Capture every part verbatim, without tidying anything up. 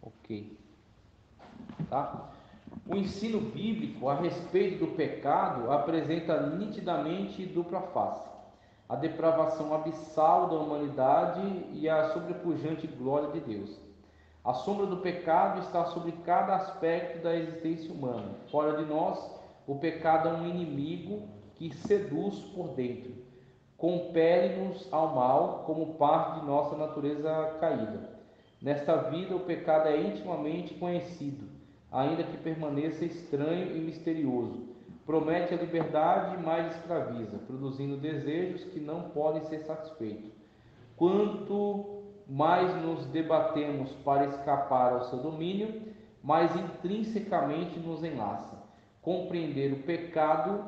Ok. Tá? O ensino bíblico a respeito do pecado apresenta nitidamente dupla face: a depravação abissal da humanidade e a sobrepujante glória de Deus. A sombra do pecado está sobre cada aspecto da existência humana. Fora de nós, o pecado é um inimigo que seduz por dentro, compele-nos ao mal como parte de nossa natureza caída. Nesta vida, o pecado é intimamente conhecido, ainda que permaneça estranho e misterioso. Promete a liberdade, mas escraviza, produzindo desejos que não podem ser satisfeitos. Quanto mais nos debatemos para escapar ao seu domínio, mais intrinsecamente nos enlaça. Compreender o pecado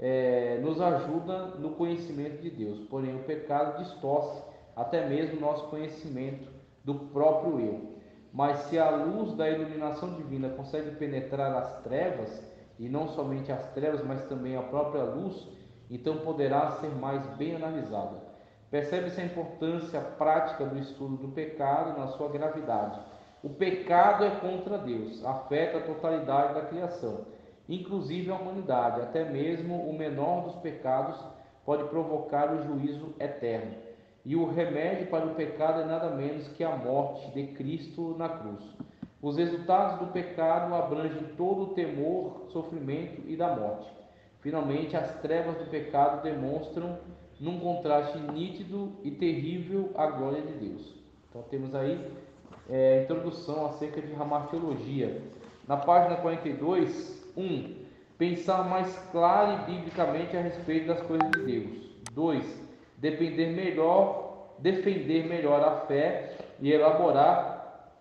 é, nos ajuda no conhecimento de Deus, porém o pecado distorce até mesmo o nosso conhecimento do próprio eu. Mas se a luz da iluminação divina consegue penetrar as trevas, e não somente as trevas, mas também a própria luz, então poderá ser mais bem analisada. Percebe-se a importância prática do estudo do pecado na sua gravidade. O pecado é contra Deus, afeta a totalidade da criação, inclusive a humanidade. Até mesmo o menor dos pecados pode provocar o juízo eterno. E o remédio para o pecado é nada menos que a morte de Cristo na cruz. Os resultados do pecado abrangem todo o temor, sofrimento e da morte. Finalmente, as trevas do pecado demonstram, num contraste nítido e terrível, a glória de Deus. Então temos aí é, a introdução acerca de hamartiologia. Na página quarenta e dois, um. Pensar mais claro e biblicamente a respeito das coisas de Deus. dois. Depender melhor, defender melhor a fé e elaborar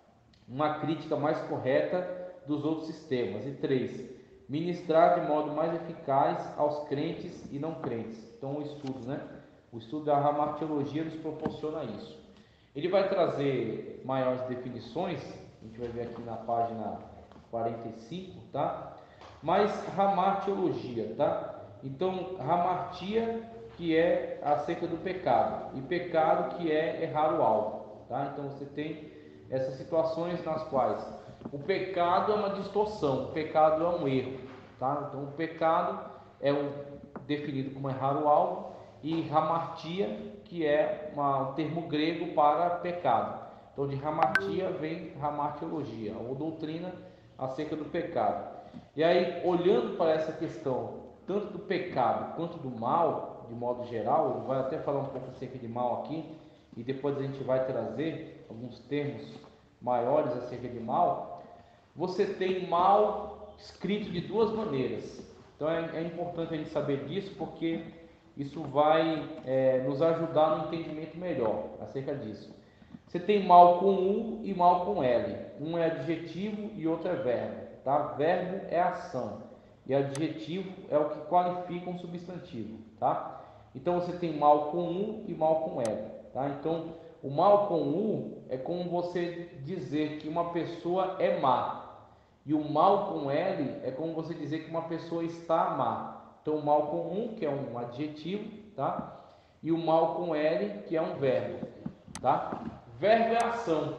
uma crítica mais correta dos outros sistemas. E três. Ministrar de modo mais eficaz aos crentes e não crentes. Então o estudo, né? O estudo da hamartiologia nos proporciona isso. Ele vai trazer maiores definições, a gente vai ver aqui na página quarenta e cinco, tá? Mas hamartiologia, tá? Então, hamartia, que é acerca do pecado, e pecado, que é errar o alvo, tá? Então você tem essas situações nas quais o pecado é uma distorção, o pecado é um erro, tá? Então o pecado é um, definido como errar o alvo, e hamartia, que é uma, um termo grego para pecado. Então de hamartia vem hamartiologia, ou doutrina acerca do pecado. E aí, olhando para essa questão, tanto do pecado quanto do mal, de modo geral, ele vai até falar um pouco acerca de mal aqui, e depois a gente vai trazer alguns termos maiores acerca de mal. Você tem mal escrito de duas maneiras. Então é, é importante a gente saber disso, porque isso vai é, nos ajudar no entendimento melhor acerca disso. Você tem mal com U e mal com L. Um é adjetivo e outro é verbo. Tá? Verbo é ação e adjetivo é o que qualifica um substantivo. Tá? Então você tem mal com U e mal com L. Tá? Então o mal com U é como você dizer que uma pessoa é má. E o mal com L é como você dizer que uma pessoa está má. Então o mal com U, que é um adjetivo, tá? E o mal com L, que é um verbo, tá? Verbo é ação.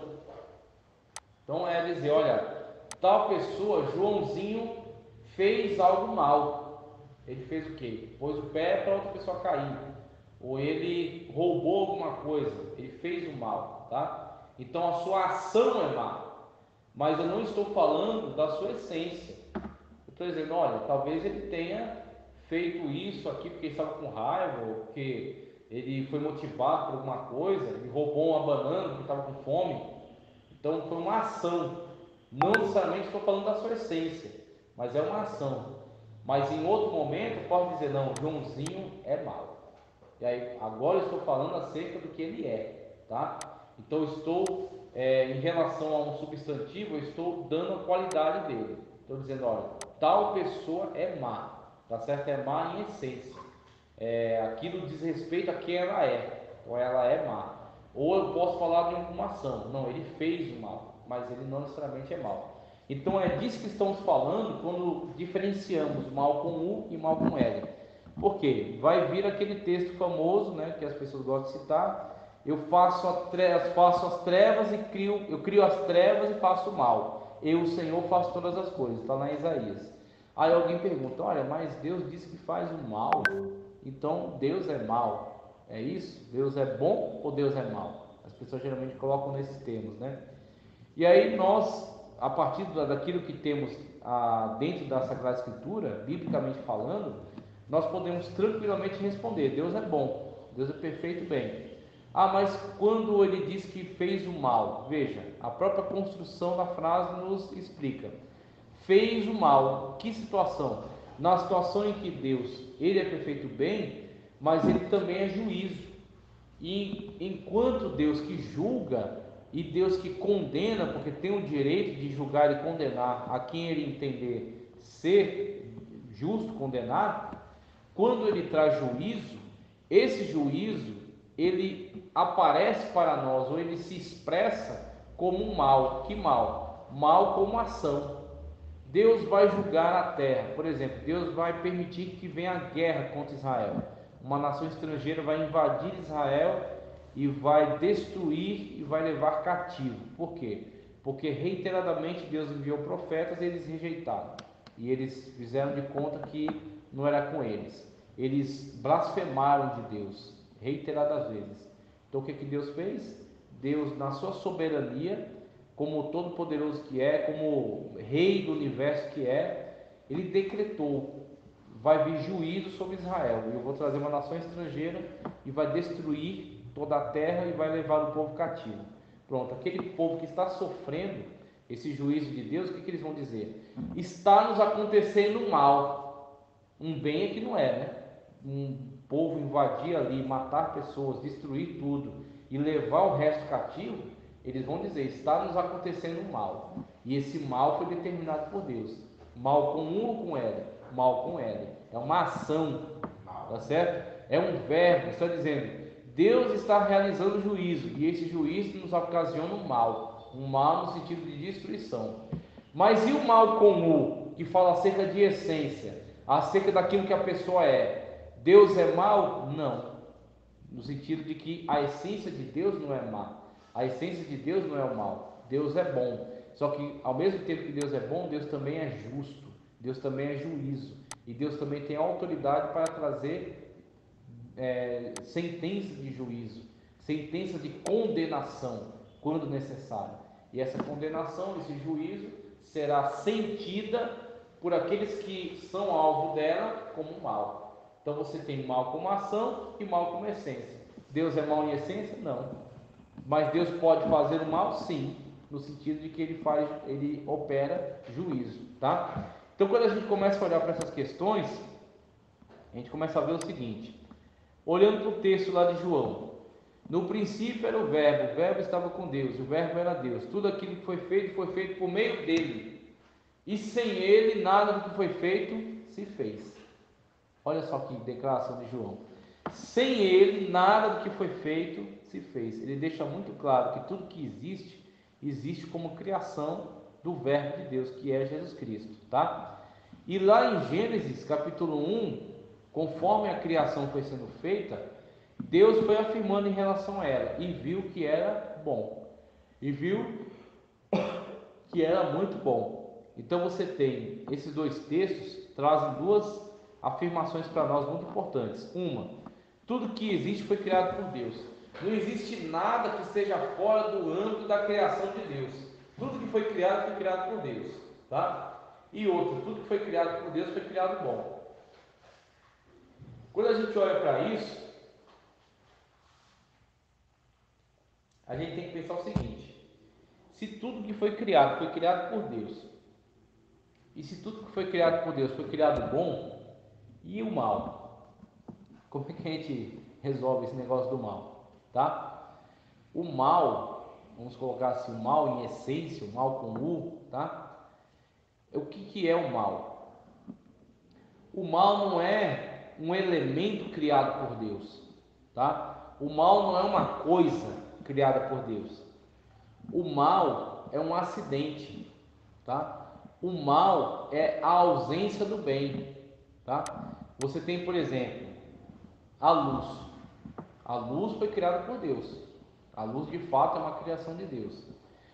Então é dizer, olha, tal pessoa, Joãozinho, fez algo mal. Ele fez o quê? Pôs o pé para outra pessoa cair. Ou ele roubou alguma coisa, ele fez o mal, tá? Então a sua ação é má. Mas eu não estou falando da sua essência. Eu estou dizendo, olha, talvez ele tenha feito isso aqui porque ele estava com raiva, ou porque ele foi motivado por alguma coisa, ele roubou uma banana porque estava com fome. Então foi uma ação. Não necessariamente estou falando da sua essência, mas é uma ação. Mas em outro momento pode dizer, não, Joãozinho é mau. E aí, agora eu estou falando acerca do que ele é, tá? Então estou, é, em relação a um substantivo, eu estou dando a qualidade dele. Estou dizendo, olha, tal pessoa é má, tá certo? É má em essência. É, aquilo diz respeito a quem ela é, ou ela é má. Ou eu posso falar de alguma ação, não, ele fez o mal, mas ele não necessariamente é mal. Então é disso que estamos falando quando diferenciamos mal com U e mal com L. Por quê? Vai vir aquele texto famoso, né, que as pessoas gostam de citar, Eu faço, a trevas, faço as trevas e crio, eu crio as trevas e faço o mal. Eu, o Senhor, faço todas as coisas. Está lá em Isaías. Aí alguém pergunta: olha, mas Deus disse que faz o mal, então Deus é mal. É isso? Deus é bom ou Deus é mal? As pessoas geralmente colocam nesses termos, né? E aí nós, a partir daquilo que temos ah, dentro da Sagrada Escritura, biblicamente falando, nós podemos tranquilamente responder: Deus é bom, Deus é perfeito, bem. Ah, mas quando ele diz que fez o mal, veja, a própria construção da frase nos explica. Fez o mal, que situação? Na situação em que Deus, ele é perfeito bem, mas ele também é juízo. E enquanto Deus que julga e Deus que condena, porque tem o direito de julgar e condenar a quem ele entender ser justo condenar, quando ele traz juízo, esse juízo ele aparece para nós, ou ele se expressa como um mal. Que mal? Mal como ação. Deus vai julgar a terra, por exemplo, Deus vai permitir que venha a guerra contra Israel. Uma nação estrangeira vai invadir Israel e vai destruir e vai levar cativo. Por quê? Porque reiteradamente Deus enviou profetas e eles rejeitaram. E eles fizeram de conta que não era com eles. Eles blasfemaram de Deus reiteradas vezes. Então o que que Deus fez? Deus, na sua soberania, como todo-poderoso que é, como rei do universo que é, ele decretou: vai vir juízo sobre Israel, e eu vou trazer uma nação estrangeira e vai destruir toda a terra e vai levar o povo cativo. Pronto, aquele povo que está sofrendo esse juízo de Deus, o que, que eles vão dizer? Está nos acontecendo mal. Um bem é que não é, né? Um povo invadir ali, matar pessoas, destruir tudo e levar o resto cativo, eles vão dizer: está nos acontecendo mal. E esse mal foi determinado por Deus. Mal com um ou com L? Mal com L. É uma ação, tá certo? É um verbo, está dizendo: Deus está realizando juízo, e esse juízo nos ocasiona um mal. Um mal no sentido de destruição. Mas e o mal com U, que fala acerca de essência, acerca daquilo que a pessoa é? Deus é mal? Não. No sentido de que a essência de Deus não é má. A essência de Deus não é o mal. Deus é bom. Só que ao mesmo tempo que Deus é bom, Deus também é justo. Deus também é juízo. E Deus também tem autoridade para trazer é, sentença de juízo, sentença de condenação, quando necessário. E essa condenação, esse juízo, será sentida por aqueles que são alvo dela como mal. Então você tem mal como ação e mal como essência. Deus é mal em essência? Não. Mas Deus pode fazer o mal? Sim, no sentido de que ele faz, ele opera juízo, tá? Então quando a gente começa a olhar para essas questões, a gente começa a ver o seguinte: olhando para o texto lá de João, no princípio era o verbo, o verbo estava com Deus, o verbo era Deus, tudo aquilo que foi feito, foi feito por meio dele, e sem ele nada do que foi feito se fez. Olha só que declaração de João: sem ele nada do que foi feito se fez. Ele deixa muito claro que tudo que existe, existe como criação do verbo de Deus, que é Jesus Cristo, tá? E lá em Gênesis capítulo um, conforme a criação foi sendo feita, Deus foi afirmando em relação a ela, e viu que era bom, e viu que era muito bom. Então você tem esses dois textos, trazem duas afirmações para nós muito importantes. Uma: tudo que existe foi criado por Deus. Não existe nada que esteja fora do âmbito da criação de Deus. Tudo que foi criado foi criado por Deus, tá? E outro: tudo que foi criado por Deus foi criado bom. Quando a gente olha para isso, a gente tem que pensar o seguinte: se tudo que foi criado foi criado por Deus, e se tudo que foi criado por Deus foi criado bom, e o mal? Como é que a gente resolve esse negócio do mal, tá? O mal, vamos colocar assim, o mal em essência, o mal com U, tá? O que que é o mal? O mal não é um elemento criado por Deus, tá? O mal não é uma coisa criada por Deus. O mal é um acidente, tá? O mal é a ausência do bem, tá? Você tem, por exemplo, a luz. A luz foi criada por Deus. A luz de fato é uma criação de Deus.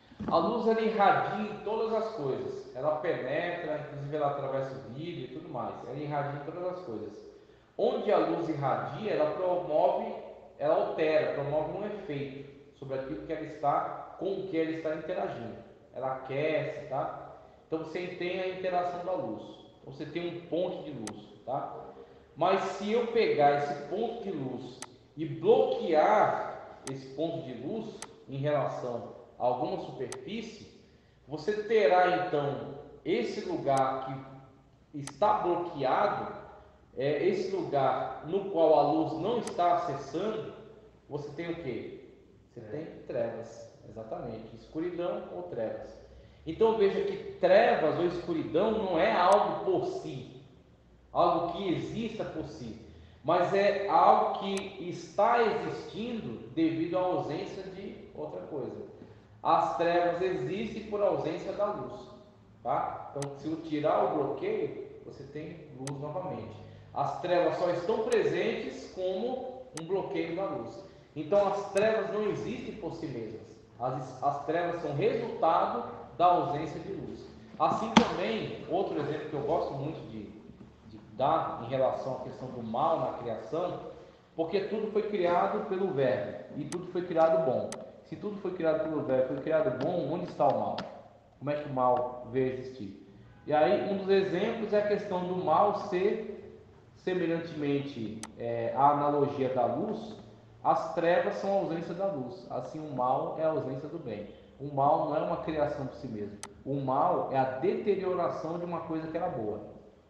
A luz ela irradia em todas as coisas, ela penetra, inclusive ela atravessa o vidro e tudo mais, ela irradia em todas as coisas. Onde a luz irradia, ela promove, ela altera, promove um efeito sobre aquilo que ela está, com o que ela está interagindo. Ela aquece, tá? Então você tem a interação da luz, você tem um ponto de luz, tá? Mas se eu pegar esse ponto de luz e bloquear esse ponto de luz em relação a alguma superfície, você terá então esse lugar que está bloqueado, é, esse lugar no qual a luz não está acessando, você tem o quê? Você tem trevas, exatamente, escuridão ou trevas. Então veja que trevas ou escuridão não é algo por si, algo que exista por si, mas é algo que está existindo devido à ausência de outra coisa. As trevas existem por ausência da luz, tá? Então, se eu tirar o bloqueio, você tem luz novamente. As trevas só estão presentes como um bloqueio da luz. Então, as trevas não existem por si mesmas. As, as trevas são resultado da ausência de luz. Assim também, outro exemplo que eu gosto muito de, de dar em relação à questão do mal na criação, porque tudo foi criado pelo Verbo e tudo foi criado bom. Se tudo foi criado pelo Verbo, foi criado bom, onde está o mal? Como é que o mal veio existir? E aí, um dos exemplos é a questão do mal ser, semelhantemente é, à analogia da luz, as trevas são a ausência da luz, assim o mal é a ausência do bem. O mal não é uma criação por si mesmo, o mal é a deterioração de uma coisa que era boa.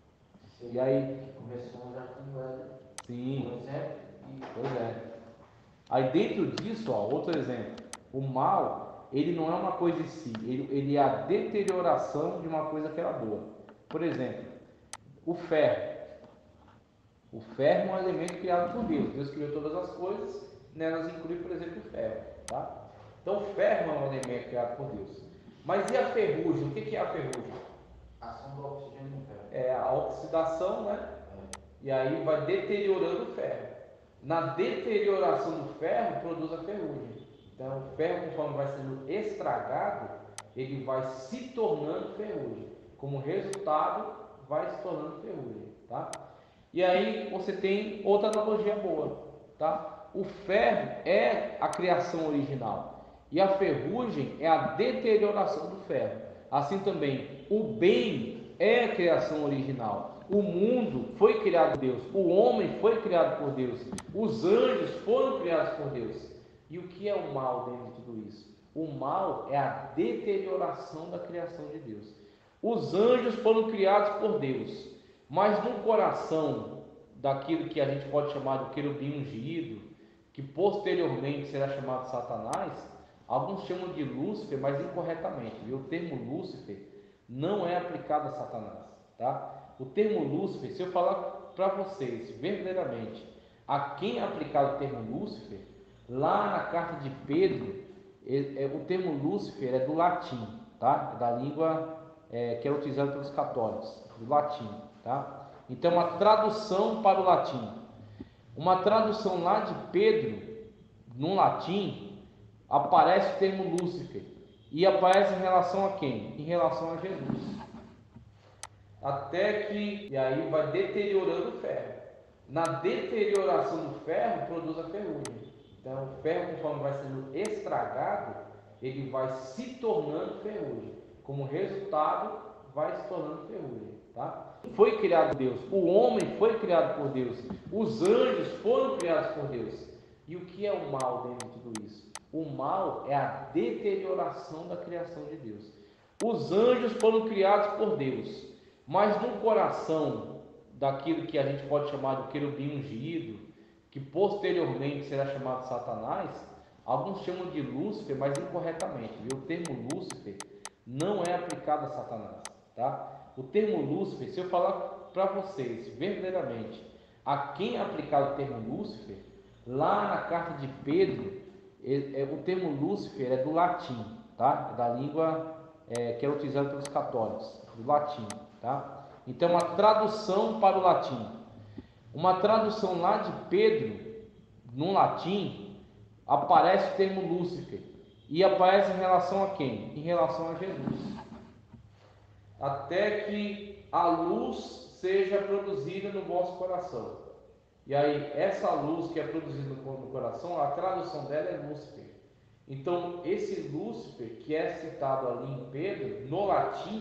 Sim. E aí... Começou já com Sim, pois é. Aí dentro disso, ó, outro exemplo. O mal, ele não é uma coisa em si, ele, ele é a deterioração de uma coisa que era boa. Por exemplo, o ferro. O ferro é um elemento criado por Deus. Deus criou todas as coisas, nelas inclui, por exemplo, o ferro. Tá? Então, o ferro é um elemento criado por Deus. Mas e a ferrugem? O que é a ferrugem? A ação do oxigênio no ferro. É a oxidação, né? É. E aí vai deteriorando o ferro. Na deterioração do ferro, produz a ferrugem. Então, o ferro, conforme vai sendo estragado, ele vai se tornando ferrugem. Como resultado, vai se tornando ferrugem, tá? E aí você tem outra analogia boa, tá? O ferro é a criação original e a ferrugem é a deterioração do ferro. Assim também, o bem é a criação original. O mundo foi criado por Deus, o homem foi criado por Deus, os anjos foram criados por Deus. E o que é o mal dentro de tudo isso? O mal é a deterioração da criação de Deus. Os anjos foram criados por Deus, mas no coração daquilo que a gente pode chamar de querubim ungido, que posteriormente será chamado Satanás, alguns chamam de Lúcifer, mas incorretamente. E o termo Lúcifer não é aplicado a Satanás, tá? O termo Lúcifer, se eu falar para vocês verdadeiramente a quem é aplicado o termo Lúcifer, lá na carta de Pedro, é, é, o termo Lúcifer é do latim, tá? Da língua é, que é utilizada pelos católicos, do latim, tá? Então, uma tradução para o latim. Uma tradução lá de Pedro, no latim, aparece o termo Lúcifer. E aparece em relação a quem? Em relação a Jesus. Até que, e aí vai deteriorando o ferro. Na deterioração do ferro, produz a ferrugem. Então, o ferro, conforme vai sendo estragado, ele vai se tornando ferrugem. Como resultado, vai se tornando ferrugem, tá? Foi criado por Deus, o homem foi criado por Deus, os anjos foram criados por Deus. E o que é o mal dentro de tudo isso? O mal é a deterioração da criação de Deus. Os anjos foram criados por Deus, mas no coração daquilo que a gente pode chamar de querubim ungido, que posteriormente será chamado Satanás, alguns chamam de Lúcifer, mas incorretamente. E o termo Lúcifer não é aplicado a Satanás, tá? O termo Lúcifer, se eu falar para vocês verdadeiramente a quem é aplicado o termo Lúcifer, lá na carta de Pedro, é, é, o termo Lúcifer é do latim, tá? Da língua é, que é utilizada pelos católicos, do latim, tá? Então, uma tradução para o latim. Uma tradução lá de Pedro, no latim, aparece o termo Lúcifer. E aparece em relação a quem? Em relação a Jesus. Até que a luz seja produzida no vosso coração. E aí, essa luz que é produzida no coração, a tradução dela é Lúcifer. Então, esse Lúcifer que é citado ali em Pedro, no latim,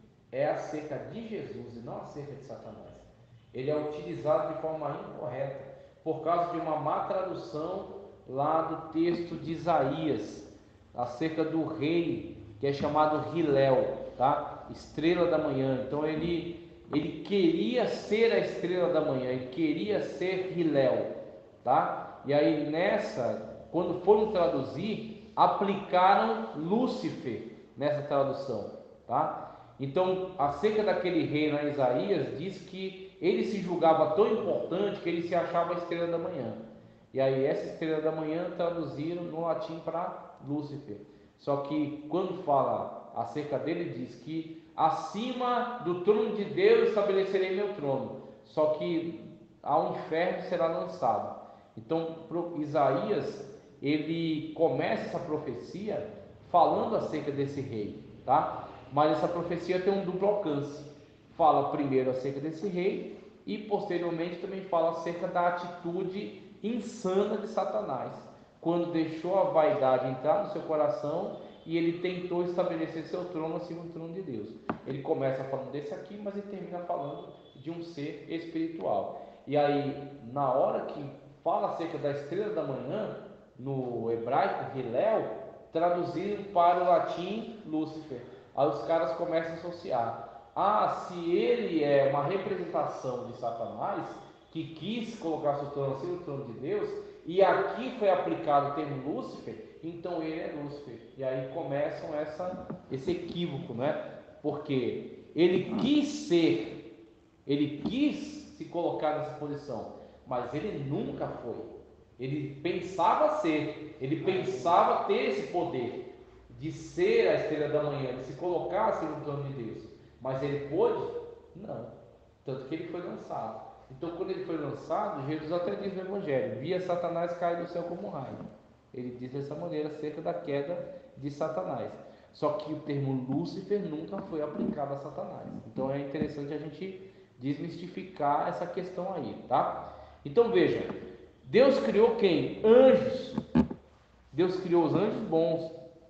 é acerca de Jesus e não acerca de Satanás. Ele é utilizado de forma incorreta, por causa de uma má tradução lá do texto de Isaías, acerca do rei, que é chamado Hilel, tá? Estrela da manhã. Então, ele, ele queria ser a estrela da manhã, ele queria ser Hilel, tá? E aí, nessa, quando foram traduzir, aplicaram Lúcifer nessa tradução, tá? Então, acerca daquele rei na Isaías, diz que ele se julgava tão importante que ele se achava a estrela da manhã. E aí, essa estrela da manhã traduziram no latim para Lúcifer. Só que, quando fala acerca dele, diz que acima do trono de Deus estabelecerei meu trono. Só que ao inferno será lançado. Então, Isaías, ele começa essa profecia falando acerca desse rei, tá? Mas essa profecia tem um duplo alcance. Fala primeiro acerca desse rei e posteriormente também fala acerca da atitude insana de Satanás, quando deixou a vaidade entrar no seu coração e ele tentou estabelecer seu trono acima do trono de Deus. Ele começa falando desse aqui, mas ele termina falando de um ser espiritual. E aí, na hora que fala acerca da estrela da manhã, no hebraico, Hilel, traduzido para o latim, Lúcifer. Aí os caras começam a associar. Ah, se ele é uma representação de Satanás, que quis colocar seu trono acima do trono de Deus, e aqui foi aplicado o termo Lúcifer, então ele é Lúcifer. E aí começam essa, esse equívoco, né? Porque ele quis ser, ele quis se colocar nessa posição, mas ele nunca foi. Ele pensava ser, ele pensava ter esse poder de ser a estrela da manhã, de se colocar acima do trono de Deus, mas ele pôde? Não, tanto que ele foi lançado. Então, quando ele foi lançado, Jesus até diz no Evangelho: via Satanás cair do céu como um raio. Ele diz dessa maneira acerca da queda de Satanás. Só que o termo Lúcifer nunca foi aplicado a Satanás. Então é interessante a gente desmistificar essa questão aí, tá? Então veja, Deus criou quem? Anjos. Deus criou os anjos bons.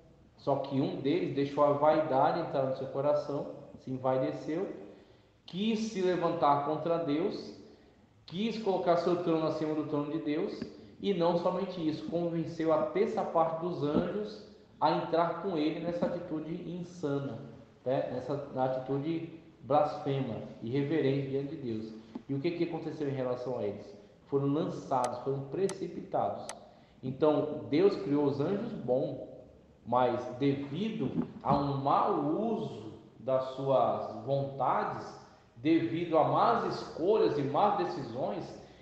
Só que um deles deixou a vaidade entrar no seu coração, se envaideceu, quis se levantar contra Deus, quis colocar seu trono acima do trono de Deus, e não somente isso, convenceu a terça parte dos anjos a entrar com ele nessa atitude insana, né? Nessa atitude blasfema, irreverente diante de Deus. E o que, que aconteceu em relação a eles? Foram lançados, foram precipitados. Então, Deus criou os anjos bons, mas devido a um mau uso das suas vontades, devido a más escolhas e más decisões,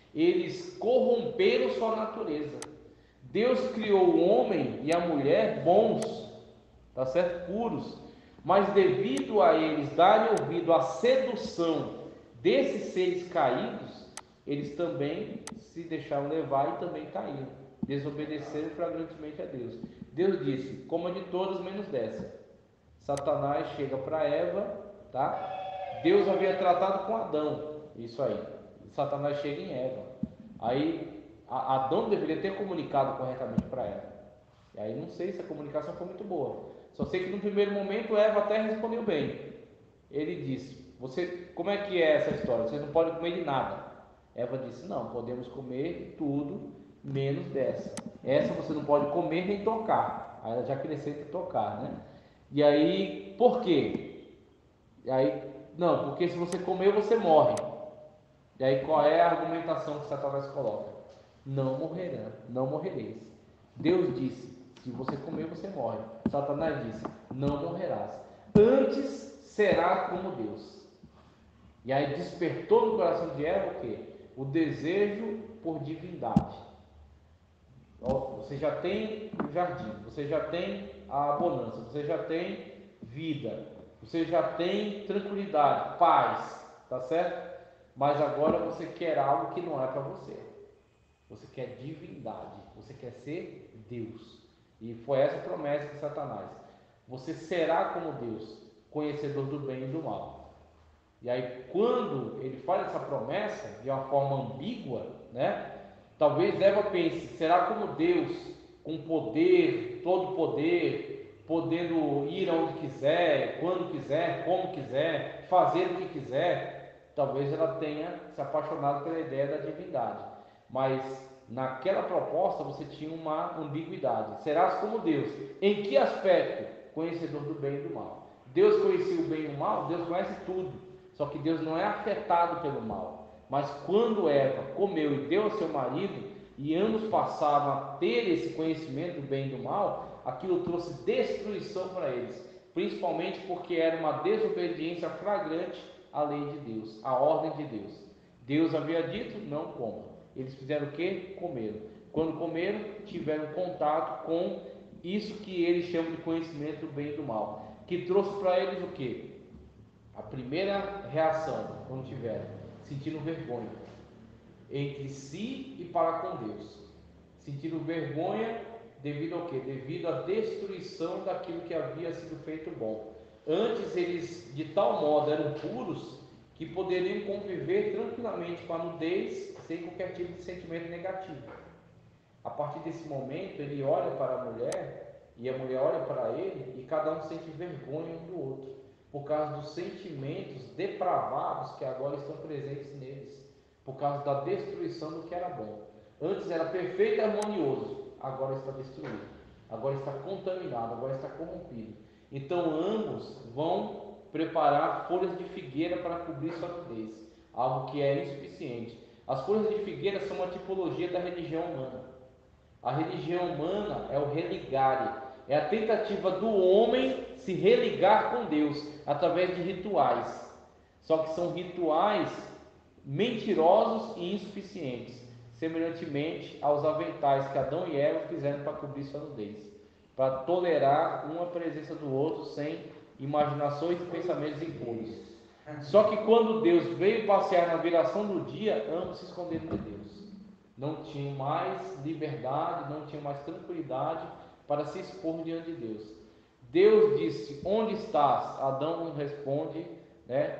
eles corromperam sua natureza. Deus criou o homem e a mulher bons, tá certo? Puros, mas devido a eles darem ouvido à sedução desses seres caídos, eles também se deixaram levar e também caíram, desobedeceram flagrantemente a Deus. Deus disse: coma de todas menos dessa. Satanás chega para Eva, tá? Deus havia tratado com Adão, isso aí. Satanás chega em Eva. Aí Adão deveria ter comunicado corretamente para Eva. E aí não sei se a comunicação foi muito boa. Só sei que no primeiro momento Eva até respondeu bem. Ele disse: você, como é que é essa história? Vocês não podem comer de nada. Eva disse: não, podemos comer de tudo menos dessa. Essa você não pode comer nem tocar. Aí ela já cresceu para tocar, né? E aí, por quê? E aí, não, porque se você comer, você morre. E aí, qual é a argumentação que Satanás coloca? Não morrerá, não morrereis. Deus disse: se você comer, você morre. Satanás disse: não morrerás. Antes será como Deus. E aí despertou no coração de Eva o quê? O desejo por divindade. Você já tem o jardim, você já tem a bonança, você já tem vida, você já tem tranquilidade, paz, tá certo? Mas agora você quer algo que não é para você. você quer divindade, você quer ser Deus. E foi essa a promessa de Satanás. Você será como Deus, conhecedor do bem e do mal. E aí, quando ele faz essa promessa de uma forma ambígua, né? Talvez Eva pense: será como Deus, com poder, todo poder, podendo ir aonde quiser, quando quiser, como quiser, fazer o que quiser? Talvez ela tenha se apaixonado pela ideia da divindade. Mas naquela proposta você tinha uma ambiguidade. Serás como Deus. Em que aspecto? Conhecedor do bem e do mal. Deus conhecia o bem e o mal, Deus conhece tudo. Só que Deus não é afetado pelo mal. Mas quando Eva comeu e deu ao seu marido, e ambos passaram a ter esse conhecimento do bem e do mal, aquilo trouxe destruição para eles, principalmente porque era uma desobediência flagrante à lei de Deus, à ordem de Deus. Deus havia dito: não comam. Eles fizeram o quê? Comeram. Quando comeram, tiveram contato com isso que eles chamam de conhecimento do bem e do mal, que trouxe para eles o quê? A primeira reação, quando tiveram, sentindo vergonha entre si e para com Deus. Sentindo vergonha devido ao quê? Devido à destruição daquilo que havia sido feito bom. Antes eles de tal modo eram puros que poderiam conviver tranquilamente com a nudez sem qualquer tipo de sentimento negativo. A partir desse momento ele olha para a mulher e a mulher olha para ele e cada um sente vergonha um do outro, por causa dos sentimentos depravados que agora estão presentes neles, por causa da destruição do que era bom. Antes era perfeito e harmonioso, agora está destruído, agora está contaminado, agora está corrompido. Então ambos vão preparar folhas de figueira para cobrir sua nudez, algo que é insuficiente. As folhas de figueira são uma tipologia da religião humana. A religião humana é o religare, é a tentativa do homem se religar com Deus através de rituais. Só que são rituais mentirosos e insuficientes, semelhantemente aos aventais que Adão e Eva fizeram para cobrir sua nudez, para tolerar uma presença do outro sem imaginações e pensamentos impuros. Só que quando Deus veio passear na viração do dia, ambos se esconderam de Deus. Não tinham mais liberdade, não tinham mais tranquilidade para se expor diante de Deus. Deus disse: onde estás? Adão responde, né,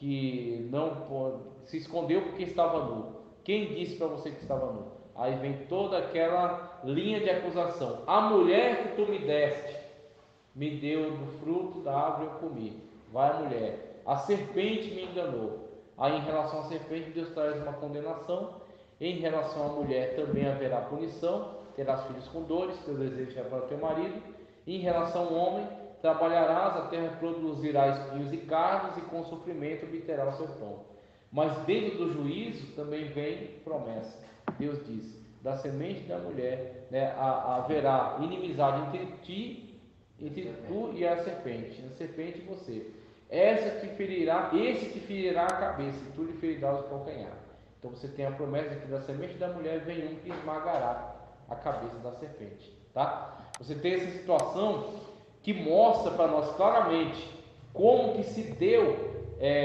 que não pode, se escondeu porque estava nu. Quem disse para você que estava nu? Aí vem toda aquela linha de acusação. A mulher que tu me deste me deu do fruto da árvore eu comi. Vai a mulher. A serpente me enganou. Aí em relação à serpente Deus traz uma condenação. Em relação à mulher também haverá punição, terás filhos com dores, teu desejo é para o teu marido. Em relação ao homem, trabalharás, a terra produzirá espinhos e cardos, e com sofrimento obterá o seu pão. Mas dentro do juízo também vem promessa. Deus diz: da semente da mulher, né, haverá inimizade entre ti, entre tu e a serpente, a serpente e você. Essa te ferirá, esse te ferirá a cabeça, e tu lhe ferirás o calcanhar. Então você tem a promessa de que da semente da mulher vem um que esmagará a cabeça da serpente, tá? Você tem essa situação que mostra para nós claramente como que se deu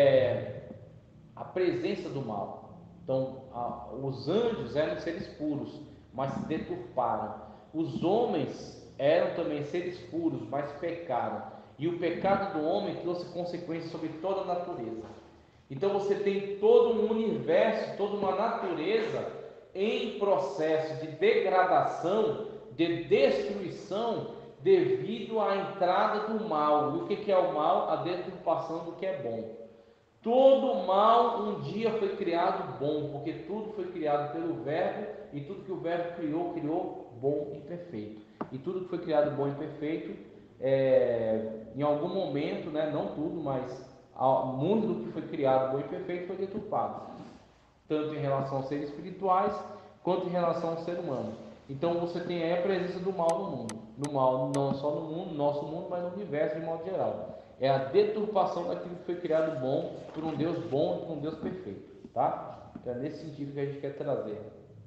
é, a presença do mal. Então a, os anjos eram seres puros, mas se deturparam. Os homens eram também seres puros, mas pecaram. E o pecado do homem trouxe consequências sobre toda a natureza. Então você tem todo um universo, toda uma natureza em processo de degradação, de destruição, devido à entrada do mal. E o que é o mal? A deturpação do que é bom. Todo mal um dia foi criado bom, porque tudo foi criado pelo Verbo, e tudo que o Verbo criou, criou bom e perfeito. E tudo que foi criado bom e perfeito, é, em algum momento, né, não tudo, mas muito do que foi criado bom e perfeito foi deturpado, tanto em relação aos seres espirituais quanto em relação ao ser humano. Então você tem aí a presença do mal no mundo, no mal não só no mundo, no nosso mundo, mas no universo de modo geral. É a deturpação daquilo que foi criado bom por um Deus bom e por um Deus perfeito, tá? Então é nesse sentido que a gente quer trazer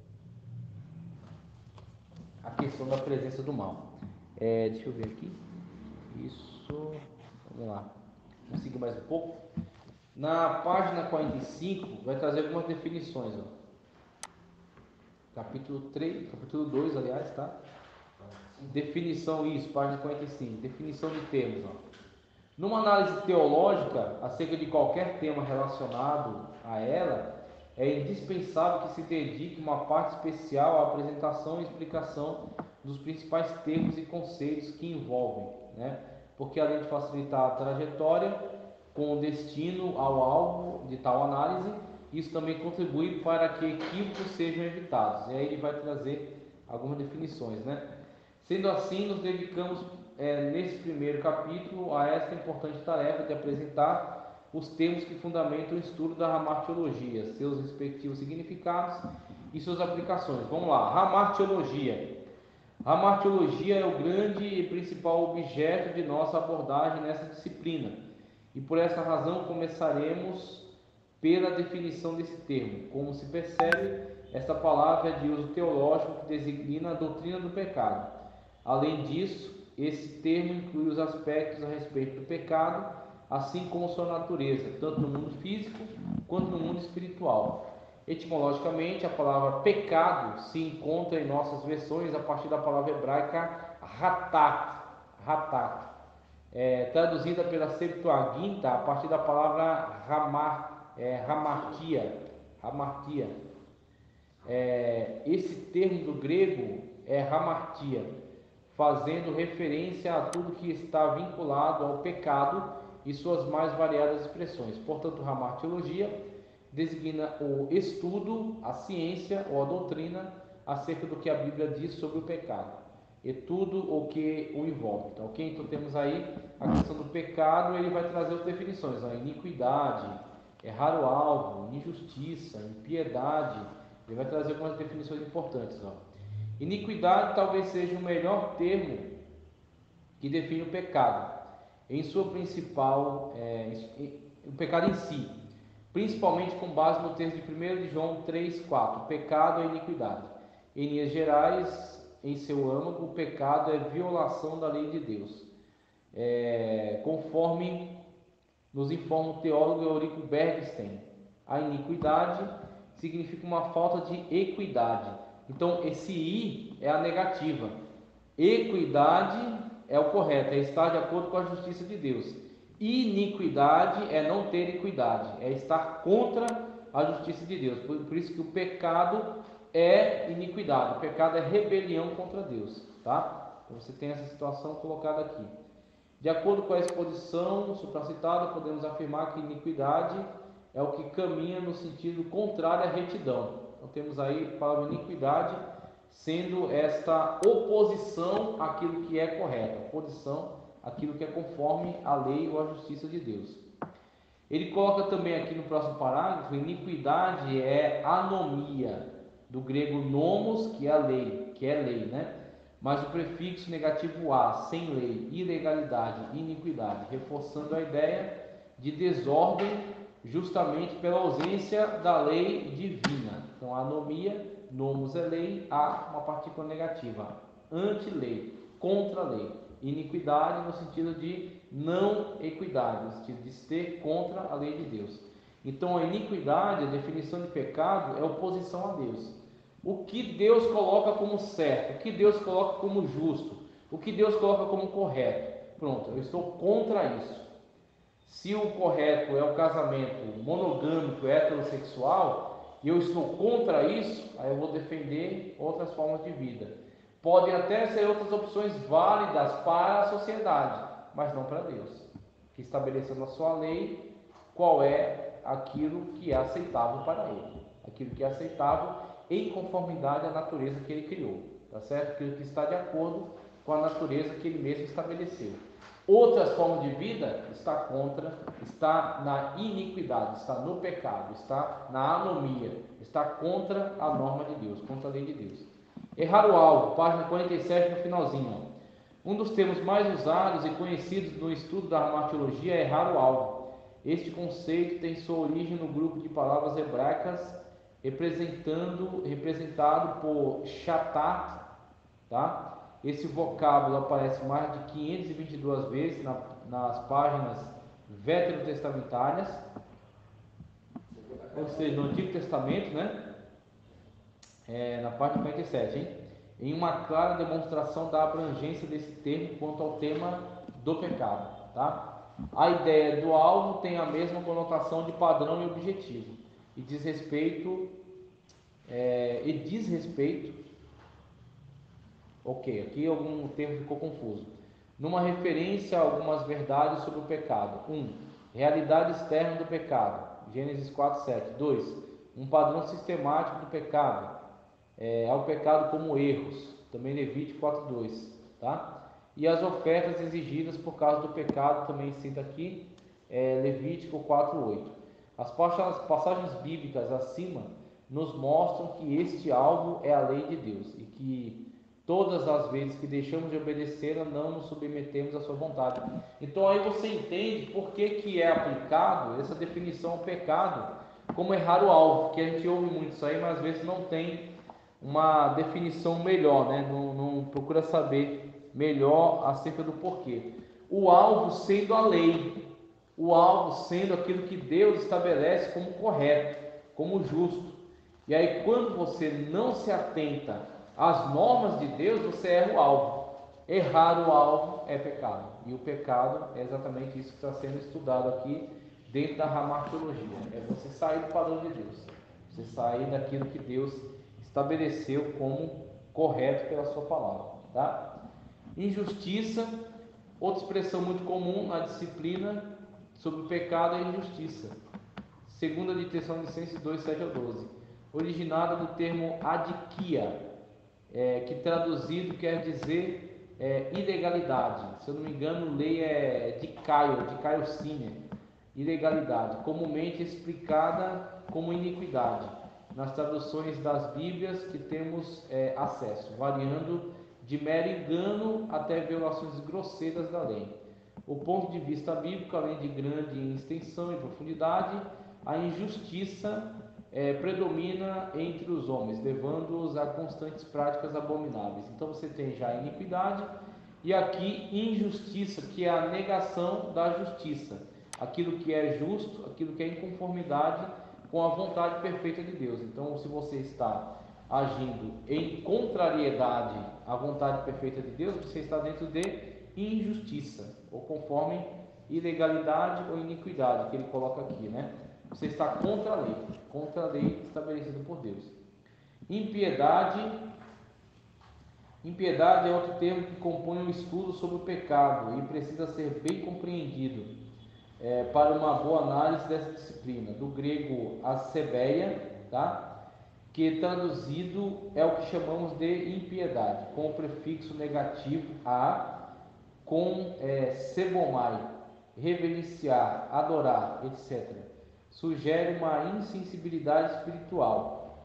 a questão da presença do mal. É, deixa eu ver aqui. Isso, vamos lá. Vamos seguir mais um pouco. Na página quarenta e cinco vai trazer algumas definições. Ó. capítulo três, capítulo dois, aliás, tá? Definição, isso, página quarenta e cinco, definição de termos, ó. Numa análise teológica acerca de qualquer tema relacionado a ela, é indispensável que se dedique uma parte especial à apresentação e explicação dos principais termos e conceitos que envolvem, né? Porque além de facilitar a trajetória com destino ao alvo de tal análise, isso também contribui para que equívocos sejam evitados. E aí ele vai trazer algumas definições, né? Sendo assim, nos dedicamos é, nesse primeiro capítulo a esta importante tarefa de apresentar os termos que fundamentam o estudo da ramartiologia, seus respectivos significados e suas aplicações. Vamos lá, ramartiologia. Ramartiologia é o grande e principal objeto de nossa abordagem nessa disciplina, e por essa razão começaremos pela definição desse termo. Como se percebe, esta palavra é de uso teológico que designa a doutrina do pecado. Além disso, esse termo inclui os aspectos a respeito do pecado, assim como sua natureza, tanto no mundo físico quanto no mundo espiritual. Etimologicamente, a palavra pecado se encontra em nossas versões a partir da palavra hebraica ratat, ratat, é, traduzida pela Septuaginta a partir da palavra ramar, é, hamartia, hamartia. É, esse termo do grego é hamartia, fazendo referência a tudo que está vinculado ao pecado e suas mais variadas expressões. Portanto, hamartiologia designa o estudo, a ciência ou a doutrina acerca do que a Bíblia diz sobre o pecado e tudo o que o envolve. Então, ok? Então temos aí a questão do pecado, ele vai trazer as definições, ó, iniquidade, errar o alvo, injustiça, impiedade, ele vai trazer algumas definições importantes, ó. Iniquidade talvez seja o melhor termo que define o pecado, em sua principal, é, o pecado em si, principalmente com base no texto de primeiro de João três, quatro, o pecado é iniquidade. Em linhas gerais, em seu âmago, o pecado é violação da lei de Deus, é, conforme nos informa o teólogo Eurico Bergstein. A iniquidade significa uma falta de equidade. Então, esse I é a negativa. Equidade é o correto, é estar de acordo com a justiça de Deus. Iniquidade é não ter equidade, é estar contra a justiça de Deus. Por, por isso que o pecado é iniquidade, o pecado é rebelião contra Deus, tá? Então, você tem essa situação colocada aqui. De acordo com a exposição supracitada, podemos afirmar que iniquidade é o que caminha no sentido contrário à retidão. Então temos aí a palavra iniquidade sendo esta oposição àquilo que é correto, oposição àquilo que é conforme a lei ou a justiça de Deus. Ele coloca também aqui no próximo parágrafo, iniquidade é anomia, do grego nomos, que é a lei, que é lei, né? Mas o prefixo negativo a, sem lei, ilegalidade, iniquidade, reforçando a ideia de desordem justamente pela ausência da lei divina. Então, a anomia, nomos é lei, a uma partícula negativa, anti-lei, contra a lei. Iniquidade no sentido de não equidade, no sentido de ser contra a lei de Deus. Então, a iniquidade, a definição de pecado, é oposição a Deus. O que Deus coloca como certo, o que Deus coloca como justo, o que Deus coloca como correto. Pronto, eu estou contra isso. Se o correto é o casamento monogâmico, heterossexual, e eu estou contra isso, aí eu vou defender outras formas de vida. Podem até ser outras opções válidas para a sociedade, mas não para Deus, que estabeleceu na sua lei qual é aquilo que é aceitável para Ele, aquilo que é aceitável em conformidade à natureza que Ele criou, tá certo? Aquilo que está de acordo com a natureza que Ele mesmo estabeleceu. Outras formas de vida está contra, está na iniquidade, está no pecado, está na anomia, está contra a norma de Deus, contra a lei de Deus. Errar o alvo, página quarenta e sete, no finalzinho. Um dos termos mais usados e conhecidos no estudo da hamartiologia é errar o alvo. Este conceito tem sua origem no grupo de palavras hebraicas representando, representado por shatat, tá? Esse vocábulo aparece mais de quinhentas e vinte e duas vezes na, nas páginas veterotestamentárias, ou seja, no Antigo Testamento, né? é, na parte quarenta e sete, hein? Em uma clara demonstração da abrangência desse termo quanto ao tema do pecado, tá? A ideia do alvo tem a mesma conotação de padrão e objetivo, e diz respeito, é, e diz respeito, ok, aqui algum termo ficou confuso, numa referência a algumas verdades sobre o pecado. um. Realidade externa do pecado, Gênesis quatro, sete. dois. Um padrão sistemático do pecado, é, ao pecado como erros, também Levítico quatro, dois, tá? E as ofertas exigidas por causa do pecado, também cita aqui, é, Levítico quatro, oito. As passagens bíblicas acima nos mostram que este alvo é a lei de Deus e que todas as vezes que deixamos de obedecê-la, não nos submetemos à sua vontade. Então aí você entende por que, que é aplicado essa definição ao pecado como errar o alvo, porque a gente ouve muito isso aí, mas às vezes não tem uma definição melhor, né? não, não procura saber melhor acerca do porquê. O alvo sendo a lei, o alvo sendo aquilo que Deus estabelece como correto, como justo. E aí quando você não se atenta às normas de Deus, você erra o alvo. Errar o alvo é pecado, e o pecado é exatamente isso que está sendo estudado aqui dentro da ramartiologia, é você sair do padrão de Deus, você sair daquilo que Deus estabeleceu como correto pela sua palavra, tá? Injustiça, outra expressão muito comum na disciplina sobre o pecado é injustiça. Segunda de Tessalonicenses dois, sete ao doze, originada do termo adikia, é, que traduzido quer dizer é, ilegalidade. Se eu não me engano, lei é de Caio, de Caiocínia, ilegalidade, comumente explicada como iniquidade nas traduções das Bíblias que temos é, acesso, variando de mero engano até violações grosseiras da lei. O ponto de vista bíblico, além de grande em extensão e profundidade, a injustiça é, predomina entre os homens, levando-os a constantes práticas abomináveis. Então você tem já a iniquidade e aqui injustiça, que é a negação da justiça, aquilo que é justo, aquilo que é em conformidade com a vontade perfeita de Deus. Então, se você está agindo em contrariedade à vontade perfeita de Deus, você está dentro de injustiça, ou conforme ilegalidade ou iniquidade, que ele coloca aqui, né? Você está contra a lei, contra a lei estabelecida por Deus. Impiedade, impiedade é outro termo que compõe um estudo sobre o pecado e precisa ser bem compreendido é, para uma boa análise dessa disciplina, do grego asebeia, tá? Que traduzido é o que chamamos de impiedade, com o prefixo negativo a, com é, sebomai, reverenciar, adorar, etcétera. Sugere uma insensibilidade espiritual.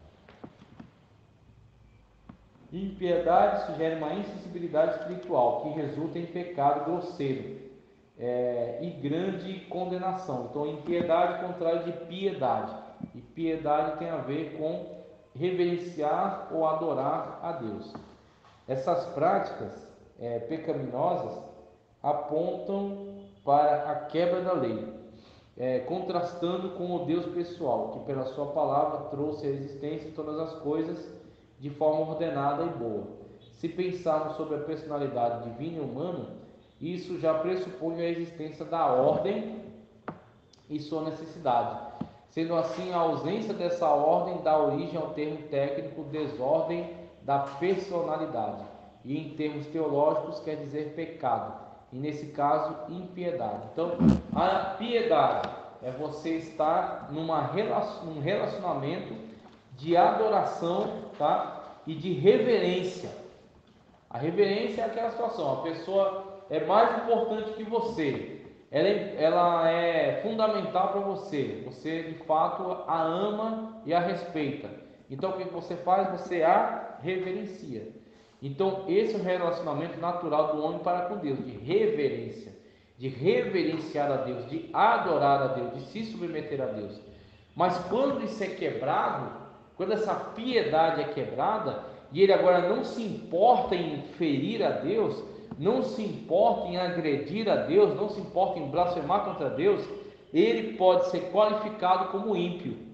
Impiedade sugere uma insensibilidade espiritual que resulta em pecado grosseiro é, e grande condenação. Então, impiedade é contrário de piedade, e piedade tem a ver com reverenciar ou adorar a Deus. Essas práticas é, pecaminosas apontam para a quebra da lei, é, contrastando com o Deus pessoal, que pela sua palavra trouxe à existência todas as coisas de forma ordenada e boa. Se pensarmos sobre a personalidade divina e humana, isso já pressupõe a existência da ordem e sua necessidade. Sendo assim, a ausência dessa ordem dá origem ao termo técnico desordem da personalidade, e em termos teológicos quer dizer pecado, e nesse caso impiedade. Então, a piedade é você estar numa relacion, num relacionamento de adoração, tá? E de reverência. A reverência é aquela situação, a pessoa é mais importante que você, ela é, ela é fundamental para você, você de fato a ama e a respeita. Então o que você faz? Você a reverencia. Então esse é o relacionamento natural do homem para com Deus, de reverência, de reverenciar a Deus, de adorar a Deus, de se submeter a Deus. Mas quando isso é quebrado, quando essa piedade é quebrada, e ele agora não se importa em ferir a Deus, não se importa em agredir a Deus, não se importa em blasfemar contra Deus, ele pode ser qualificado como ímpio.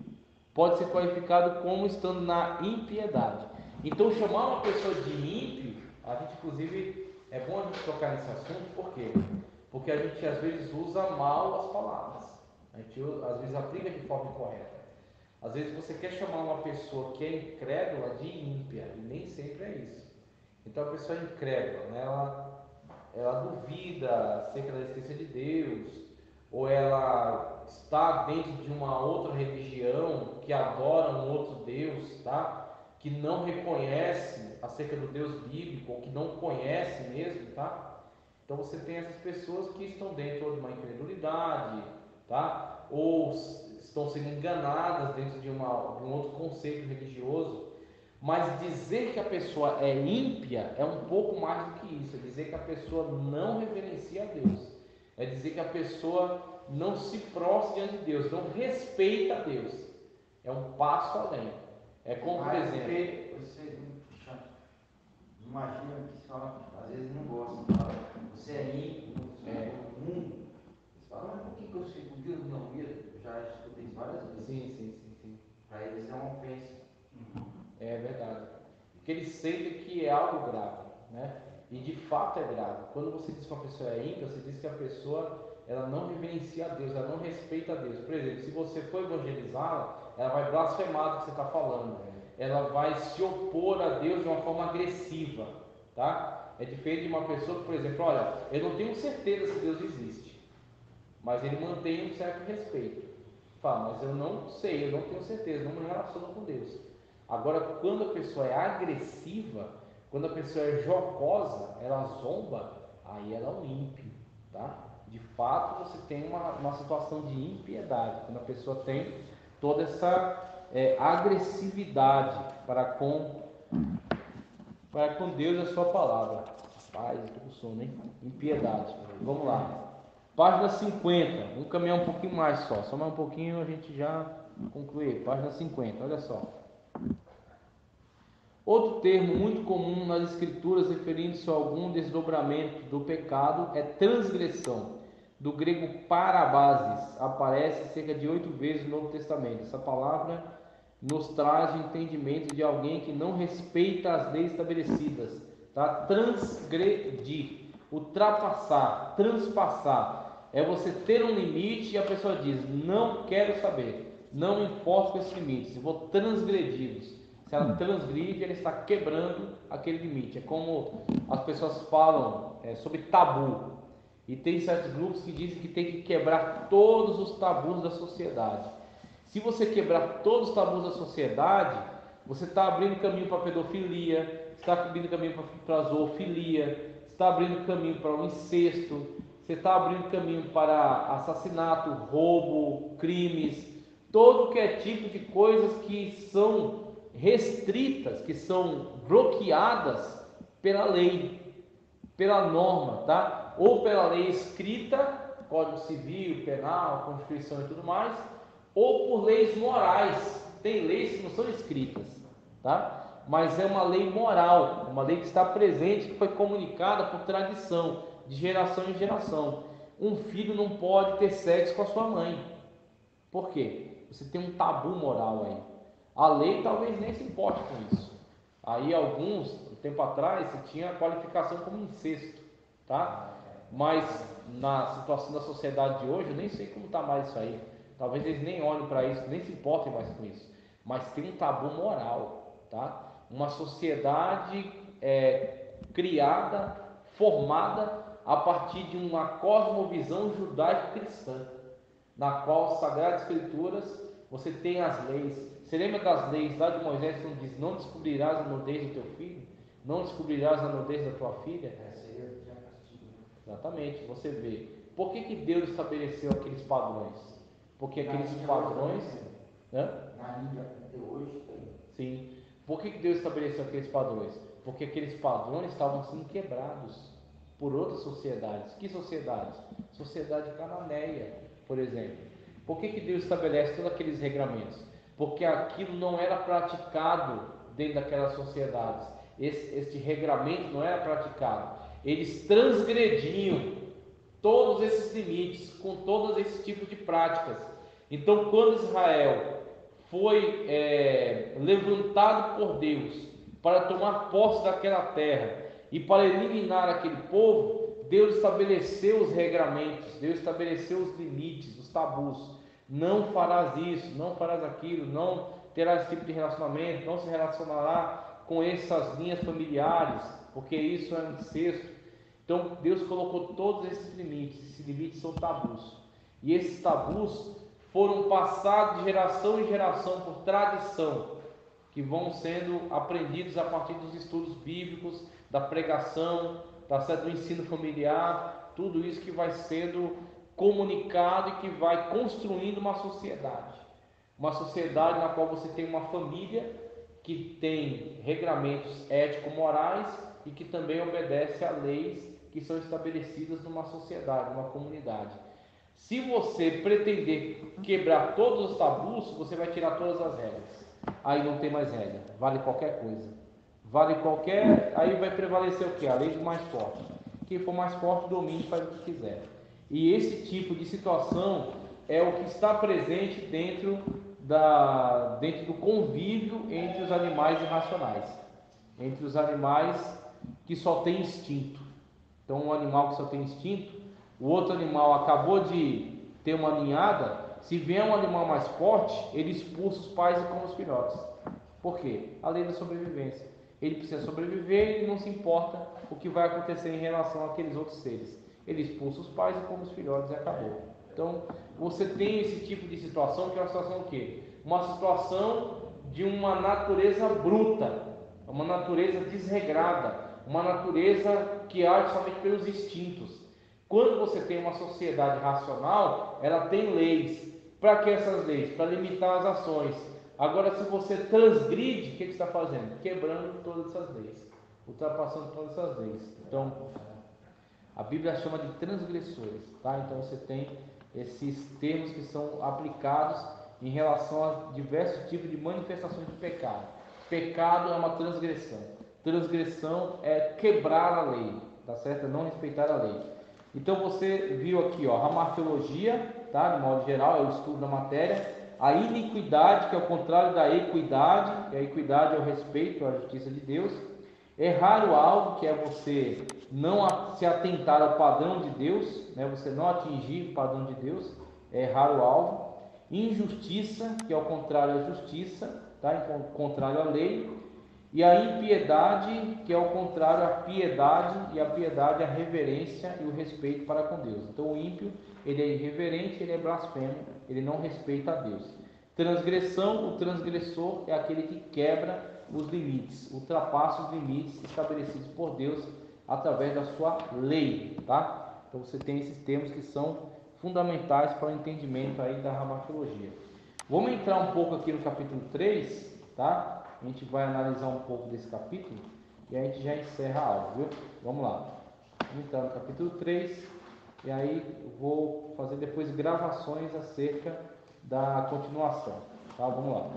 pode ser qualificado como estando na impiedade. Então, chamar uma pessoa de ímpio, a gente, inclusive, é bom a gente tocar nesse assunto, por quê? Porque a gente, às vezes, usa mal as palavras. A gente, às vezes, aplica de forma incorreta. Às vezes, você quer chamar uma pessoa que é incrédula de ímpia, e nem sempre é isso. Então, a pessoa é incrédula, né? ela, ela duvida acerca da existência de Deus, ou ela está dentro de uma outra religião que adora um outro Deus, tá? Que não reconhece acerca do Deus bíblico, ou que não conhece mesmo, tá? Então você tem essas pessoas que estão dentro de uma incredulidade, tá? Ou estão sendo enganadas dentro de, uma, de um outro conceito religioso. Mas dizer que a pessoa é ímpia é um pouco mais do que isso, é dizer que a pessoa não reverencia a Deus, é dizer que a pessoa não se prostra diante de Deus, não respeita a Deus, é um passo além. É como, por exemplo, você imagina que só, às vezes não gosta, fala, você é ímpio, você é do mundo. Você fala, mas por que, que eu sei? Porque eu não mesmo? Eu já escutei isso várias vezes. Sim, sim, sim, sim. Para eles é uma ofensa. Uhum. É verdade. Porque eles sentem que é algo grave, né? E de fato é grave. Quando você diz que uma pessoa é ímpia, você diz que a pessoa ela não reverencia a Deus, ela não respeita a Deus. Por exemplo, se você for evangelizá-la, ela vai blasfemar do que você está falando. Ela vai se opor a Deus de uma forma agressiva, tá? É diferente de uma pessoa que, por exemplo, olha, eu não tenho certeza se Deus existe, mas ele mantém um certo respeito. Fala, mas eu não sei, eu não tenho certeza, não me relaciono com Deus. Agora, quando a pessoa é agressiva, quando a pessoa é jocosa, ela zomba, aí ela é um ímpio, tá? De fato, você tem uma, uma situação de impiedade, quando a pessoa tem toda essa é, agressividade para com, para com Deus e a sua palavra. Rapaz, eu tô com sono, hein? Impiedade. Vamos lá. Página cinquenta, vamos caminhar um pouquinho mais só, só mais um pouquinho a gente já conclui. Página cinquenta, olha só. Outro termo muito comum nas escrituras referindo-se a algum desdobramento do pecado é transgressão. Do grego parabases, aparece cerca de oito vezes no Novo Testamento. Essa palavra nos traz o entendimento de alguém que não respeita as leis estabelecidas, tá? Transgredir, ultrapassar, transpassar. É você ter um limite e a pessoa diz, não quero saber, não importa com esses limites, eu vou transgredi-los. Se ela transgride, ela está quebrando aquele limite. É como as pessoas falam é, sobre tabu. E tem certos grupos que dizem que tem que quebrar todos os tabus da sociedade. Se você quebrar todos os tabus da sociedade, você está abrindo caminho para a pedofilia, está abrindo caminho para a zoofilia, está abrindo caminho para o incesto, você está abrindo caminho para assassinato, roubo, crimes, todo que é tipo de coisas que são restritas, que são bloqueadas pela lei, pela norma, tá? Ou pela lei escrita, Código Civil, Penal, Constituição e tudo mais, ou por leis morais. Tem leis que não são escritas, tá? Mas é uma lei moral, uma lei que está presente, que foi comunicada por tradição, de geração em geração. Um filho não pode ter sexo com a sua mãe. Por quê? Você tem um tabu moral aí. A lei talvez nem se importe com isso. Aí alguns, um tempo atrás, você tinha a qualificação como incesto, tá? Mas na situação da sociedade de hoje, eu nem sei como está mais isso aí. Talvez eles nem olhem para isso, nem se importem mais com isso. Mas tem um tabu moral, tá? Uma sociedade é, criada, formada a partir de uma cosmovisão judaico-cristã, na qual as Sagradas Escrituras, você tem as leis. Você lembra das leis lá de Moisés, que diz, não descobrirás a nudez do teu filho? Não descobrirás a nudez da tua filha? Exatamente, você vê. Por que, que Deus estabeleceu aqueles padrões? Porque aqueles padrões... Na Índia até hoje tem. Sim. Por que, que Deus estabeleceu aqueles padrões? Porque aqueles padrões estavam sendo quebrados por outras sociedades. Que sociedades? Sociedade cananeia, por exemplo. Por que, que Deus estabelece todos aqueles regramentos? Porque aquilo não era praticado dentro daquelas sociedades. Esse, esse regramento não era praticado. Eles transgrediam todos esses limites com todos esses tipos de práticas. Então, quando Israel foi é, levantado por Deus para tomar posse daquela terra e para eliminar aquele povo, Deus estabeleceu os regramentos, Deus estabeleceu os limites, os tabus. Não farás isso, não farás aquilo, não terás esse tipo de relacionamento, não se relacionará com essas linhas familiares, porque isso é um incesto. Então Deus colocou todos esses limites, esses limites são tabus. E esses tabus foram passados de geração em geração por tradição, que vão sendo aprendidos a partir dos estudos bíblicos, da pregação, do ensino familiar, tudo isso que vai sendo comunicado e que vai construindo uma sociedade. Uma sociedade na qual você tem uma família que tem regramentos ético-morais e que também obedece a leis que são estabelecidas numa sociedade, numa comunidade. Se você pretender quebrar todos os tabus, você vai tirar todas as regras. Aí não tem mais regra, vale qualquer coisa. Vale qualquer, aí vai prevalecer o que? A lei do mais forte. Quem for mais forte domina e faz o que quiser. E esse tipo de situação é o que está presente dentro, da, dentro do convívio entre os animais irracionais. Entre os animais que só têm instinto. Então um animal que só tem instinto, o outro animal acabou de ter uma ninhada, se vier um animal mais forte, ele expulsa os pais e come os filhotes. Por quê? A lei da sobrevivência. Ele precisa sobreviver e não se importa o que vai acontecer em relação àqueles outros seres. Ele expulsa os pais e come os filhotes e acabou. Então, você tem esse tipo de situação, que é uma situação o quê? Uma situação de uma natureza bruta, uma natureza desregrada, uma natureza que age somente pelos instintos. Quando você tem uma sociedade racional, ela tem leis. Para que essas leis? Para limitar as ações. Agora, se você transgride, o que você está fazendo? Quebrando todas essas leis, ultrapassando todas essas leis. Então, a Bíblia chama de transgressores, tá? Então você tem esses termos que são aplicados em relação a diversos tipos de manifestações de pecado. Pecado é uma transgressão. Transgressão é quebrar a lei, tá certo? É não respeitar a lei. Então você viu aqui, ó, a hamartiologia, tá? De modo geral, é o estudo da matéria. A iniquidade, que é o contrário da equidade, e a equidade é o respeito à justiça de Deus. Errar o alvo, que é você não se atentar ao padrão de Deus, né? Você não atingir o padrão de Deus, é errar o alvo. Injustiça, que é o contrário à justiça, tá? Então, contrário à lei. E a impiedade, que é o contrário à piedade, e a piedade é a reverência e o respeito para com Deus. Então o ímpio, ele é irreverente, ele é blasfemo, ele não respeita a Deus. Transgressão, o transgressor é aquele que quebra os limites, ultrapassa os limites estabelecidos por Deus através da sua lei, tá? Então você tem esses termos que são fundamentais para o entendimento aí da hamartiologia. Vamos entrar um pouco aqui no capítulo três, tá? A gente vai analisar um pouco desse capítulo e a gente já encerra a aula, viu? Vamos lá. Vamos entrar no capítulo três e aí eu vou fazer depois gravações acerca da continuação, tá? Vamos lá.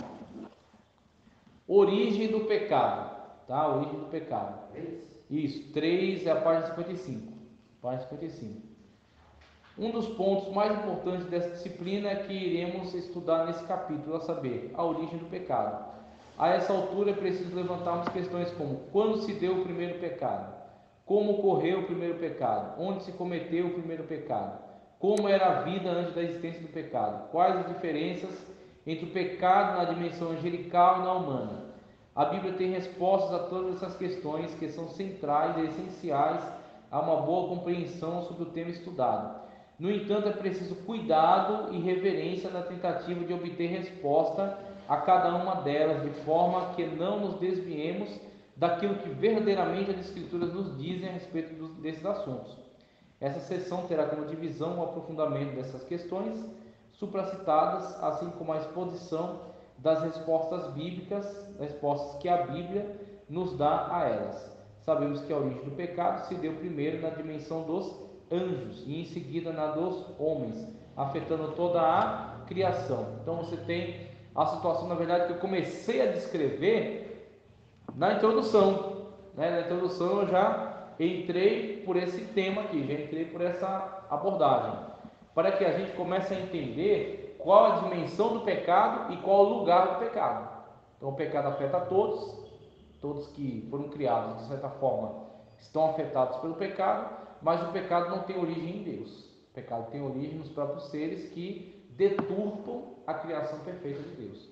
Origem do pecado, tá? Origem do pecado. Isso, três é a página cinquenta e cinco. Página cinquenta e cinco. Um dos pontos mais importantes dessa disciplina é que iremos estudar nesse capítulo, a saber, a origem do pecado. A essa altura é preciso levantarmos questões como: quando se deu o primeiro pecado? Como ocorreu o primeiro pecado? Onde se cometeu o primeiro pecado? Como era a vida antes da existência do pecado? Quais as diferenças entre o pecado na dimensão angelical e na humana? A Bíblia tem respostas a todas essas questões, que são centrais e essenciais a uma boa compreensão sobre o tema estudado. No entanto, é preciso cuidado e reverência na tentativa de obter resposta a cada uma delas, de forma que não nos desviemos daquilo que verdadeiramente as Escrituras nos dizem a respeito dos, desses assuntos. Essa sessão terá como divisão o aprofundamento dessas questões supracitadas, assim como a exposição das respostas bíblicas, respostas que a Bíblia nos dá a elas. Sabemos que a origem do pecado se deu primeiro na dimensão dos anjos e em seguida na dos homens, afetando toda a criação. Então você tem a situação, na verdade, que eu comecei a descrever na introdução, né? Na introdução eu já entrei por esse tema aqui, já entrei por essa abordagem, para que a gente comece a entender qual a dimensão do pecado e qual o lugar do pecado. Então o pecado afeta a todos, todos que foram criados de certa forma estão afetados pelo pecado, mas o pecado não tem origem em Deus. O pecado tem origem nos próprios seres que deturpam a criação perfeita de Deus.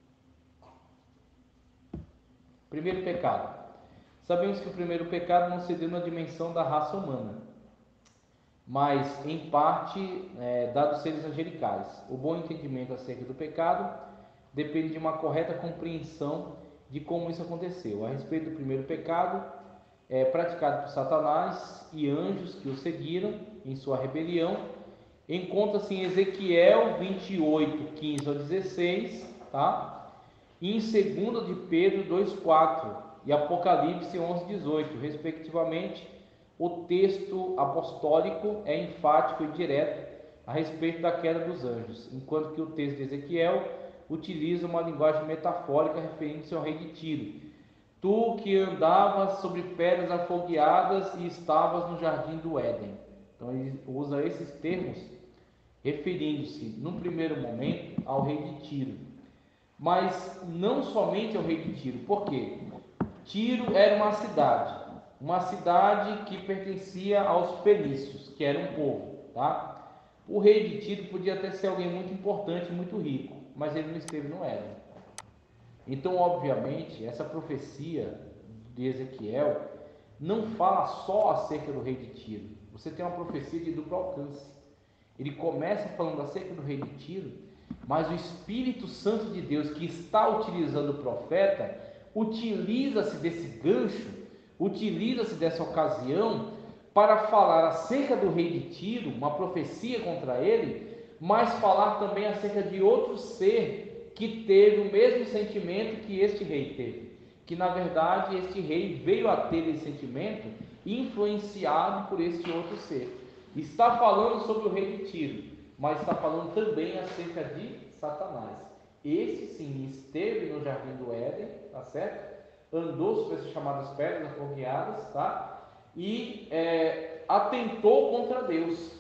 Primeiro pecado. Sabemos que o primeiro pecado não se deu na dimensão da raça humana, mas em parte é, dado aos seres angelicais. O bom entendimento acerca do pecado depende de uma correta compreensão de como isso aconteceu. A respeito do primeiro pecado, é, praticado por Satanás e anjos que o seguiram em sua rebelião, encontra-se em Ezequiel vinte e oito, quinze ao dezesseis, tá? E em segunda de Pedro dois, quatro e Apocalipse onze, dezoito, respectivamente. O texto apostólico é enfático e direto a respeito da queda dos anjos, enquanto que o texto de Ezequiel utiliza uma linguagem metafórica referindo-se ao rei de Tiro. Tu que andavas sobre pedras afogueadas e estavas no jardim do Éden. Então ele usa esses termos referindo-se, num primeiro momento, ao rei de Tiro. Mas não somente ao rei de Tiro. Por quê? Tiro era uma cidade, uma cidade que pertencia aos fenícios, que era um povo, tá? O rei de Tiro podia até ser alguém muito importante, muito rico, mas ele não esteve no Éden. Então, obviamente, essa profecia de Ezequiel não fala só acerca do rei de Tiro. Você tem uma profecia de duplo alcance. Ele começa falando acerca do rei de Tiro, mas o Espírito Santo de Deus, que está utilizando o profeta, utiliza-se desse gancho, utiliza-se dessa ocasião para falar acerca do rei de Tiro, uma profecia contra ele, mas falar também acerca de outro ser que teve o mesmo sentimento que este rei teve, que na verdade este rei veio a ter esse sentimento influenciado por este outro ser. Está falando sobre o rei de Tiro, mas está falando também acerca de Satanás. Esse sim esteve no jardim do Éden, tá certo? Andou sobre essas chamadas pedras afogueadas, tá? E é, atentou contra Deus,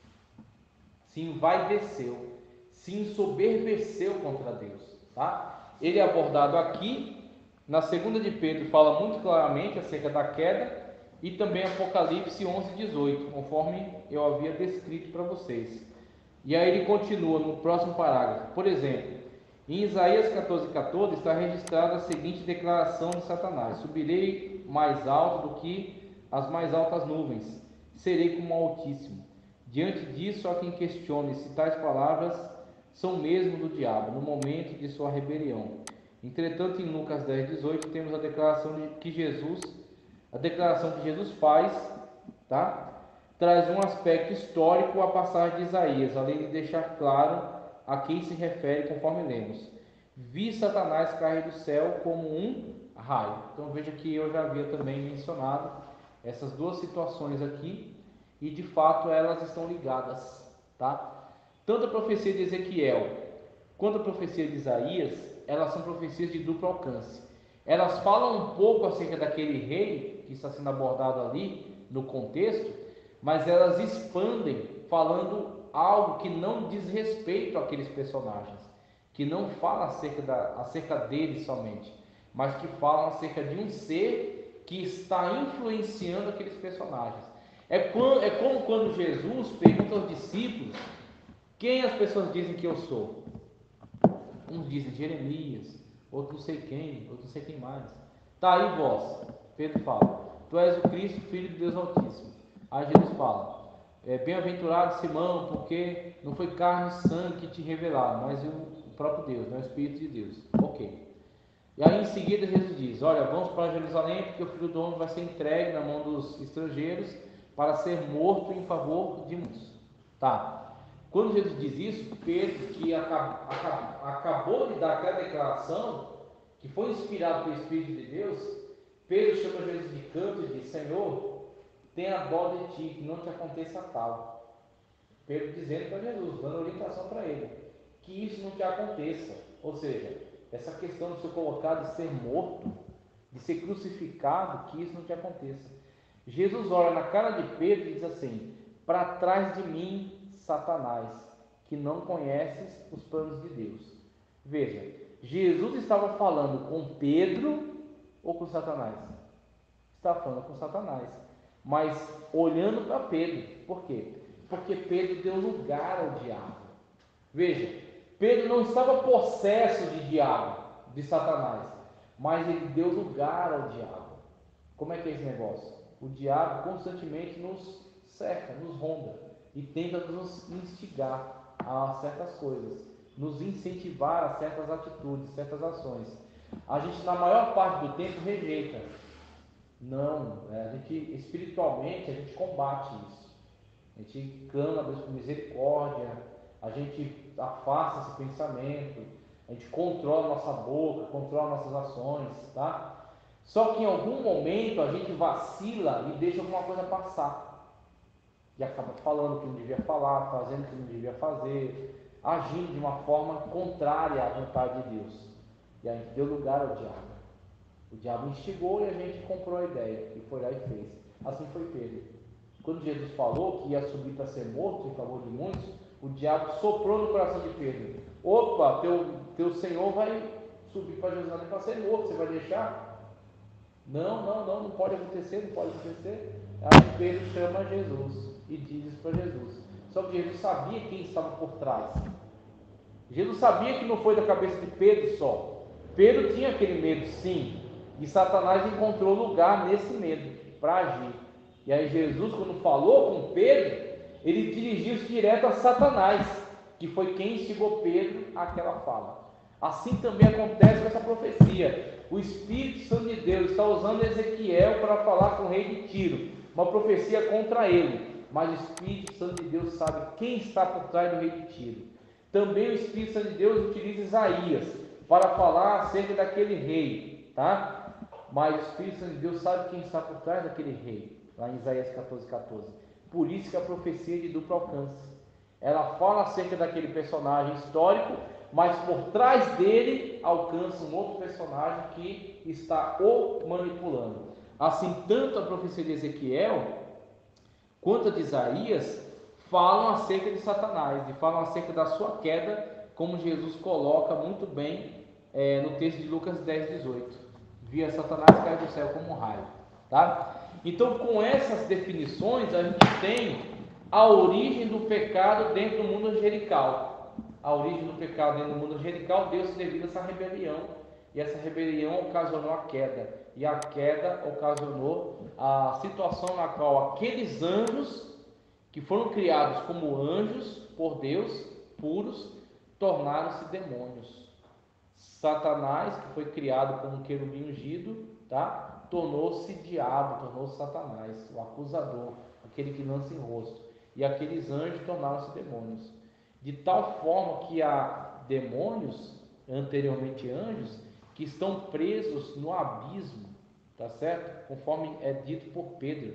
se envaideceu, se ensoberbeceu contra Deus, tá? Ele é abordado aqui, na segunda de Pedro fala muito claramente acerca da queda, e também Apocalipse onze, dezoito, conforme eu havia descrito para vocês. E aí ele continua no próximo parágrafo. Por exemplo, em Isaías catorze, catorze está registrada a seguinte declaração de Satanás: subirei mais alto do que as mais altas nuvens, serei como o Altíssimo. Diante disso, há quem questione se tais palavras são mesmo do diabo, no momento de sua rebelião. Entretanto, em Lucas dez, dezoito, temos a declaração de que Jesus, a declaração que Jesus faz, tá? Traz um aspecto histórico à passagem de Isaías, além de deixar claro a quem se refere, conforme lemos. Vi Satanás cair do céu como um raio. Então veja que eu já havia também mencionado essas duas situações aqui, e de fato elas estão ligadas, tá? Tanto a profecia de Ezequiel quanto a profecia de Isaías, elas são profecias de duplo alcance. Elas falam um pouco acerca daquele rei que está sendo abordado ali no contexto, mas elas expandem falando algo que não diz respeito àqueles personagens, que não fala acerca, da, acerca deles somente, mas que falam acerca de um ser que está influenciando aqueles personagens. É, quando, é como quando Jesus pergunta aos discípulos: quem as pessoas dizem que eu sou? Uns dizem Jeremias, outros não sei quem, outros não sei quem mais. Tá aí vós. Pedro fala: tu és o Cristo, Filho de Deus Altíssimo. Aí Jesus fala: é, bem-aventurado Simão, porque não foi carne e sangue que te revelaram, mas o próprio Deus, né? O Espírito de Deus. Ok. E aí em seguida Jesus diz: olha, vamos para Jerusalém, porque o Filho do Homem vai ser entregue na mão dos estrangeiros para ser morto em favor de muitos. Tá. Quando Jesus diz isso, Pedro, que acabou, acabou de dar aquela declaração, que foi inspirado pelo Espírito de Deus, Pedro chama Jesus de canto e diz: Senhor, tenha dó de ti, que não te aconteça tal. Pedro dizendo para Jesus, dando orientação para ele, que isso não te aconteça. Ou seja, essa questão de ser colocado, de ser morto, de ser crucificado, que isso não te aconteça. Jesus olha na cara de Pedro e diz assim: para trás de mim, Satanás, que não conheces os planos de Deus. Veja, Jesus estava falando com Pedro ou com Satanás? Estava falando com Satanás, mas olhando para Pedro. Por quê? Porque Pedro deu lugar ao diabo. Veja, Pedro não estava possesso de diabo, de Satanás, mas ele deu lugar ao diabo. Como é que é esse negócio? O diabo constantemente nos cerca, nos ronda e tenta nos instigar a certas coisas, nos incentivar a certas atitudes, certas ações. A gente, na maior parte do tempo, rejeita. Não, a gente, espiritualmente, a gente combate isso. A gente clama a Deus por misericórdia, a gente afasta esse pensamento, a gente controla nossa boca, controla nossas ações, tá? Só que em algum momento a gente vacila e deixa alguma coisa passar. E acaba falando o que não devia falar, fazendo o que não devia fazer, agindo de uma forma contrária à vontade de Deus. E a gente deu lugar ao diabo. O diabo instigou e a gente comprou a ideia, e foi lá e fez. Assim foi Pedro. Quando Jesus falou que ia subir para ser morto em favor de muitos, o diabo soprou no coração de Pedro: opa, teu, teu Senhor vai subir para Jerusalém para ser morto, você vai deixar? Não, não, não, não pode acontecer, não pode acontecer. Aí Pedro chama Jesus e diz isso para Jesus. Só que Jesus sabia quem estava por trás. Jesus sabia que não foi da cabeça de Pedro só. Pedro tinha aquele medo, sim, e Satanás encontrou lugar nesse medo para agir. E aí Jesus, quando falou com Pedro, ele dirigiu-se direto a Satanás, que foi quem instigou Pedro àquela fala. Assim também acontece com essa profecia. O Espírito Santo de Deus está usando Ezequiel para falar com o rei de Tiro, uma profecia contra ele, mas o Espírito Santo de Deus sabe quem está por trás do rei de Tiro. Também o Espírito Santo de Deus utiliza Isaías para falar acerca daquele rei, tá? Mas o Espírito Santo de Deus sabe quem está por trás daquele rei, lá em Isaías catorze, catorze. Por isso que a profecia é de duplo alcance. Ela fala acerca daquele personagem histórico, mas por trás dele alcança um outro personagem que está o manipulando. Assim, tanto a profecia de Ezequiel quanto a de Isaías falam acerca de Satanás e falam acerca da sua queda, como Jesus coloca muito bem é, no texto de Lucas dez, dezoito. Via Satanás cair do céu como um raio, tá? Então, com essas definições, a gente tem a origem do pecado dentro do mundo angelical. A origem do pecado dentro do mundo angelical deu-se devido a essa rebelião, e essa rebelião ocasionou a queda, e a queda ocasionou a situação na qual aqueles anjos que foram criados como anjos por Deus, puros, tornaram-se demônios. Satanás, que foi criado como um querubim ungido, tá? Tornou-se diabo, tornou-se Satanás, o acusador, aquele que lança em rosto, e aqueles anjos tornaram-se demônios. De tal forma que há demônios, anteriormente anjos, que estão presos no abismo, tá certo? Conforme é dito por Pedro.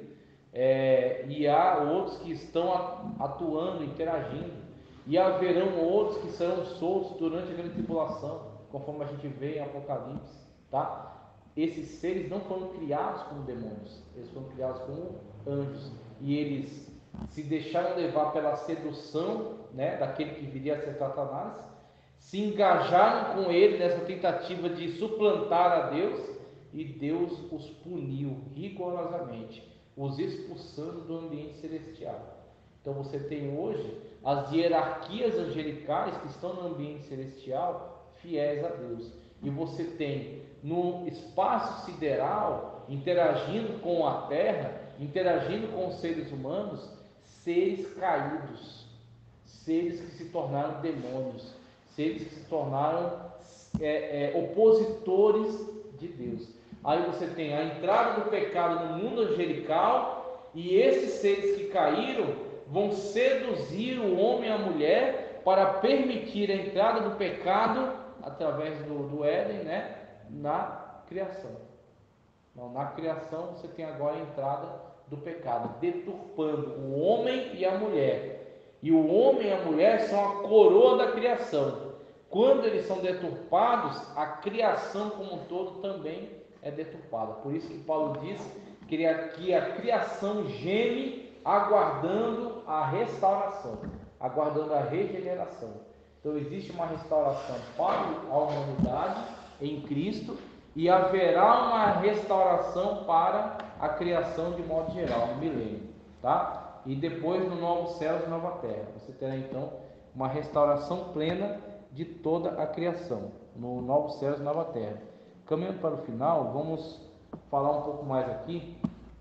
É, e há outros que estão atuando, interagindo, e haverão outros que serão soltos durante a grande tribulação, conforme a gente vê em Apocalipse, tá? Esses seres não foram criados como demônios, eles foram criados como anjos, e eles se deixaram levar pela sedução, né, daquele que viria a ser Satanás, se engajaram com ele nessa tentativa de suplantar a Deus, e Deus os puniu rigorosamente, os expulsando do ambiente celestial. Então você tem hoje as hierarquias angelicais que estão no ambiente celestial fiéis a Deus, e você tem no espaço sideral, interagindo com a terra, interagindo com os seres humanos, seres caídos, seres que se tornaram demônios, seres que se tornaram é, é, opositores de Deus. Aí você tem a entrada do pecado no mundo angelical, e esses seres que caíram vão seduzir o homem e a mulher para permitir a entrada do pecado através do, do Éden, né, na criação. Não, na criação você tem agora a entrada do pecado, deturpando o homem e a mulher. E o homem e a mulher são a coroa da criação. Quando eles são deturpados, a criação como um todo também é deturpada. Por isso que Paulo diz que a, que a criação geme aguardando a restauração. aguardando a regeneração. Então existe uma restauração para a humanidade em Cristo e haverá uma restauração para a criação de modo geral, no milênio, tá? E depois no novo céu e nova terra, você terá então uma restauração plena de toda a criação, no novo céu e nova terra. Caminhando para o final, vamos falar um pouco mais aqui.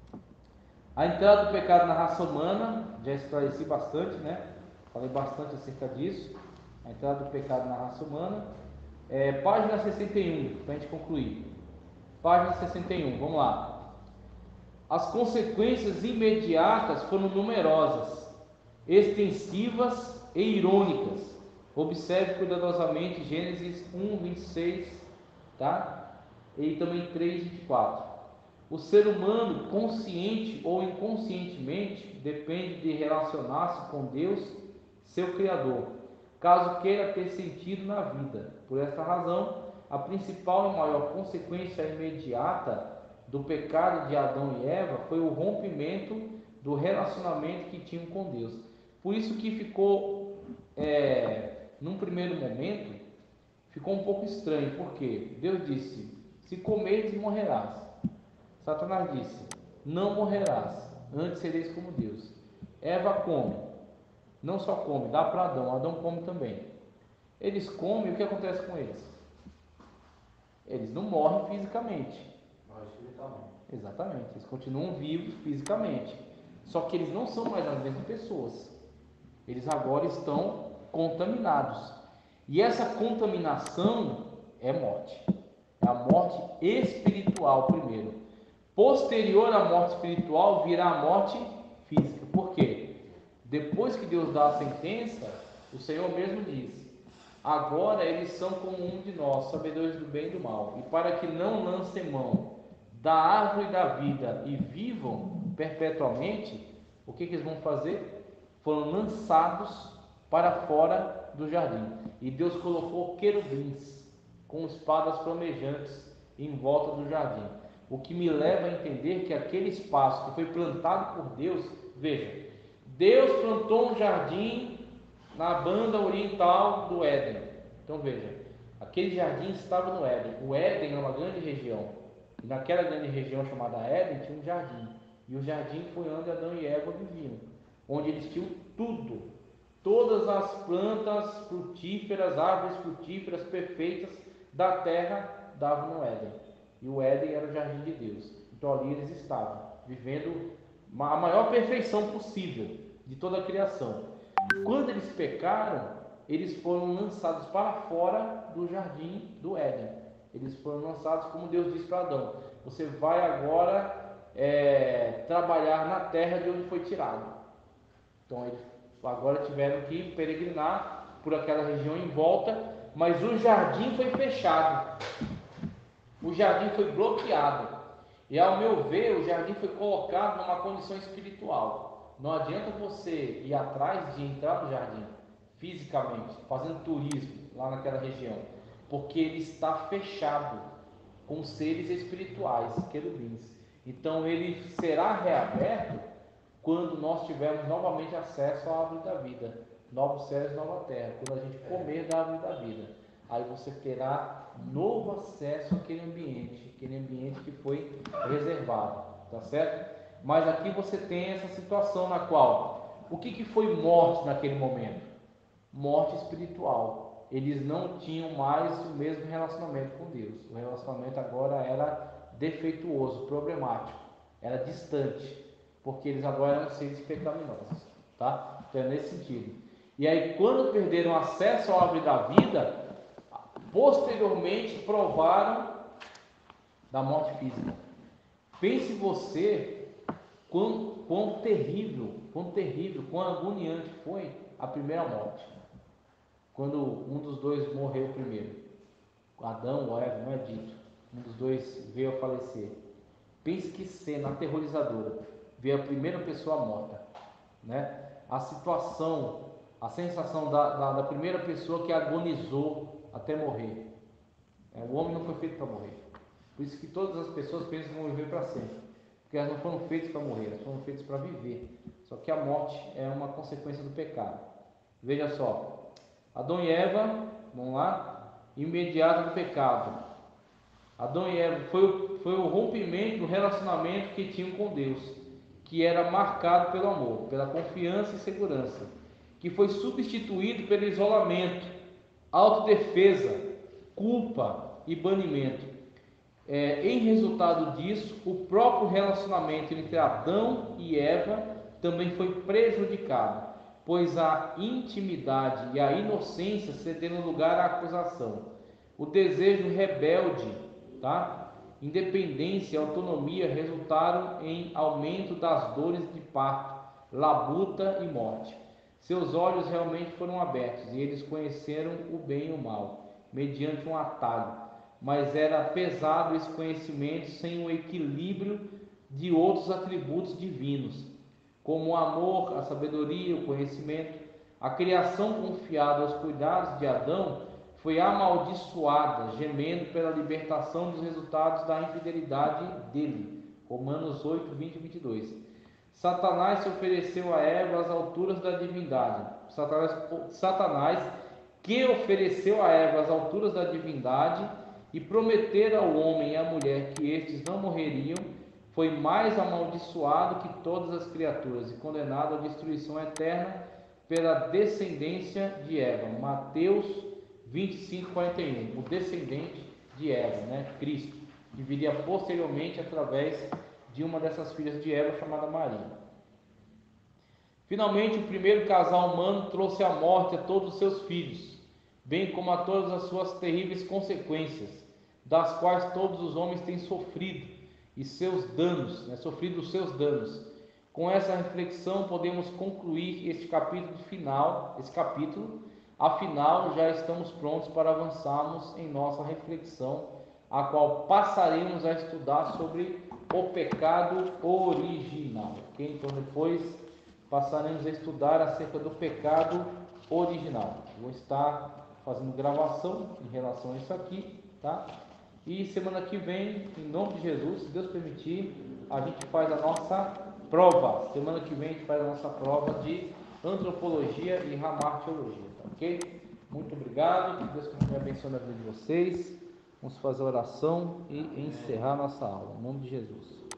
A entrada do pecado na raça humana, já esclareci bastante, né? Falei bastante acerca disso. A entrada do pecado na raça humana. É, página sessenta e um, para a gente concluir. Página sessenta e um, vamos lá. As consequências imediatas foram numerosas, extensivas e irônicas. Observe cuidadosamente Gênesis um, vinte e seis, tá? E também três, vinte e quatro. O ser humano, consciente ou inconscientemente, depende de relacionar-se com Deus, seu Criador, caso queira ter sentido na vida. Por esta razão, a principal e maior consequência imediata do pecado de Adão e Eva foi o rompimento do relacionamento que tinham com Deus. Por isso que ficou, é, num primeiro momento, ficou um pouco estranho, porque Deus disse: se comeres, morrerás. Satanás disse: não morrerás, antes sereis como Deus. Eva come, não só come, dá para Adão, Adão come também. Eles comem, e o que acontece com eles? Eles não morrem fisicamente. Morre espiritualmente. Exatamente, eles continuam vivos fisicamente. Só que eles não são mais as mesmas pessoas. Eles agora estão contaminados. E essa contaminação é morte. É a morte espiritual primeiro. Posterior à morte espiritual virá a morte física. Por quê? Depois que Deus dá a sentença, o Senhor mesmo diz: agora eles são como um de nós, sabedores do bem e do mal. E para que não lancem mão da árvore da vida e vivam perpetuamente, o que, que eles vão fazer? Foram lançados para fora do jardim. E Deus colocou querubins com espadas flamejantes em volta do jardim. O que me leva a entender que aquele espaço que foi plantado por Deus, veja, Deus plantou um jardim na banda oriental do Éden. Então veja, aquele jardim estava no Éden. O Éden é uma grande região. E naquela grande região chamada Éden tinha um jardim. E o jardim foi onde Adão e Eva viviam. Onde eles tinham tudo. Todas as plantas frutíferas, árvores frutíferas perfeitas da terra davam no Éden. E o Éden era o jardim de Deus. Então ali eles estavam, vivendo a maior perfeição possível de toda a criação. Quando eles pecaram, eles foram lançados para fora do jardim do Éden. Eles foram lançados, como Deus disse para Adão: você vai agora é, trabalhar na terra de onde foi tirado. Então eles agora tiveram que peregrinar por aquela região em volta, mas o jardim foi fechado. O jardim foi bloqueado. E ao meu ver, o jardim foi colocado numa condição espiritual. Não adianta você ir atrás de entrar no jardim fisicamente, fazendo turismo lá naquela região, porque ele está fechado com seres espirituais, querubins. Então ele será reaberto quando nós tivermos novamente acesso à árvore da vida, novos céus e nova terra, quando a gente comer da árvore da vida. Aí você terá novo acesso àquele ambiente, aquele ambiente que foi reservado, tá certo? Mas aqui você tem essa situação na qual, o que, que foi morte naquele momento? Morte espiritual. Eles não tinham mais o mesmo relacionamento com Deus. O relacionamento agora era defeituoso, problemático, era distante, porque eles agora eram seres pecaminosos, tá? Então é nesse sentido. E aí quando perderam acesso à árvore da vida, posteriormente provaram da morte física. Pense você quão, quão terrível, quão terrível, quão agoniante foi a primeira morte. Quando um dos dois morreu primeiro. Adão ou Eva, não é dito. Um dos dois veio a falecer. Pense que cena aterrorizadora. Ver a primeira pessoa morta, né? A situação, a sensação da, da, da primeira pessoa que agonizou até morrer. É, o homem não foi feito para morrer. Por isso que todas as pessoas pensam que vão viver para sempre. Porque elas não foram feitas para morrer, elas foram feitas para viver. Só que a morte é uma consequência do pecado. Veja só, Adão e Eva, vamos lá, imediato do pecado. Adão e Eva foi o, foi o rompimento do relacionamento que tinham com Deus, que era marcado pelo amor, pela confiança e segurança, que foi substituído pelo isolamento, autodefesa, culpa e banimento. É, em resultado disso, o próprio relacionamento entre Adão e Eva também foi prejudicado, pois a intimidade e a inocência cederam lugar à acusação. O desejo rebelde, tá? Independência e autonomia resultaram em aumento das dores de parto, labuta e morte. Seus olhos realmente foram abertos e eles conheceram o bem e o mal, mediante um atalho, mas era pesado esse conhecimento sem o equilíbrio de outros atributos divinos, como o amor, a sabedoria, o conhecimento. A criação confiada aos cuidados de Adão foi amaldiçoada, gemendo pela libertação dos resultados da infidelidade dele. Romanos oito, vinte e vinte e dois. Satanás se ofereceu a Eva às alturas da divindade. Satanás, Satanás que ofereceu a Eva às alturas da divindade e prometer ao homem e à mulher que estes não morreriam, foi mais amaldiçoado que todas as criaturas e condenado à destruição eterna pela descendência de Eva. Mateus vinte e cinco, quarenta e um. O descendente de Eva, né? Cristo, que viria posteriormente através de uma dessas filhas de Eva, chamada Maria. Finalmente, o primeiro casal humano trouxe a morte a todos os seus filhos, bem como a todas as suas terríveis consequências, das quais todos os homens têm sofrido, e seus danos, né, sofrido os seus danos. Com essa reflexão, podemos concluir este capítulo final, esse capítulo, afinal, já estamos prontos para avançarmos em nossa reflexão, a qual passaremos a estudar sobre o pecado original. Okay? Então, depois passaremos a estudar acerca do pecado original. Vou estar fazendo gravação em relação a isso aqui, tá? E semana que vem, em nome de Jesus, se Deus permitir, a gente faz a nossa prova. Semana que vem a gente faz a nossa prova de antropologia e ramartiologia, tá ok? Muito obrigado, que Deus continue abençoando a vida de vocês. Vamos fazer a oração e encerrar nossa aula, em nome de Jesus.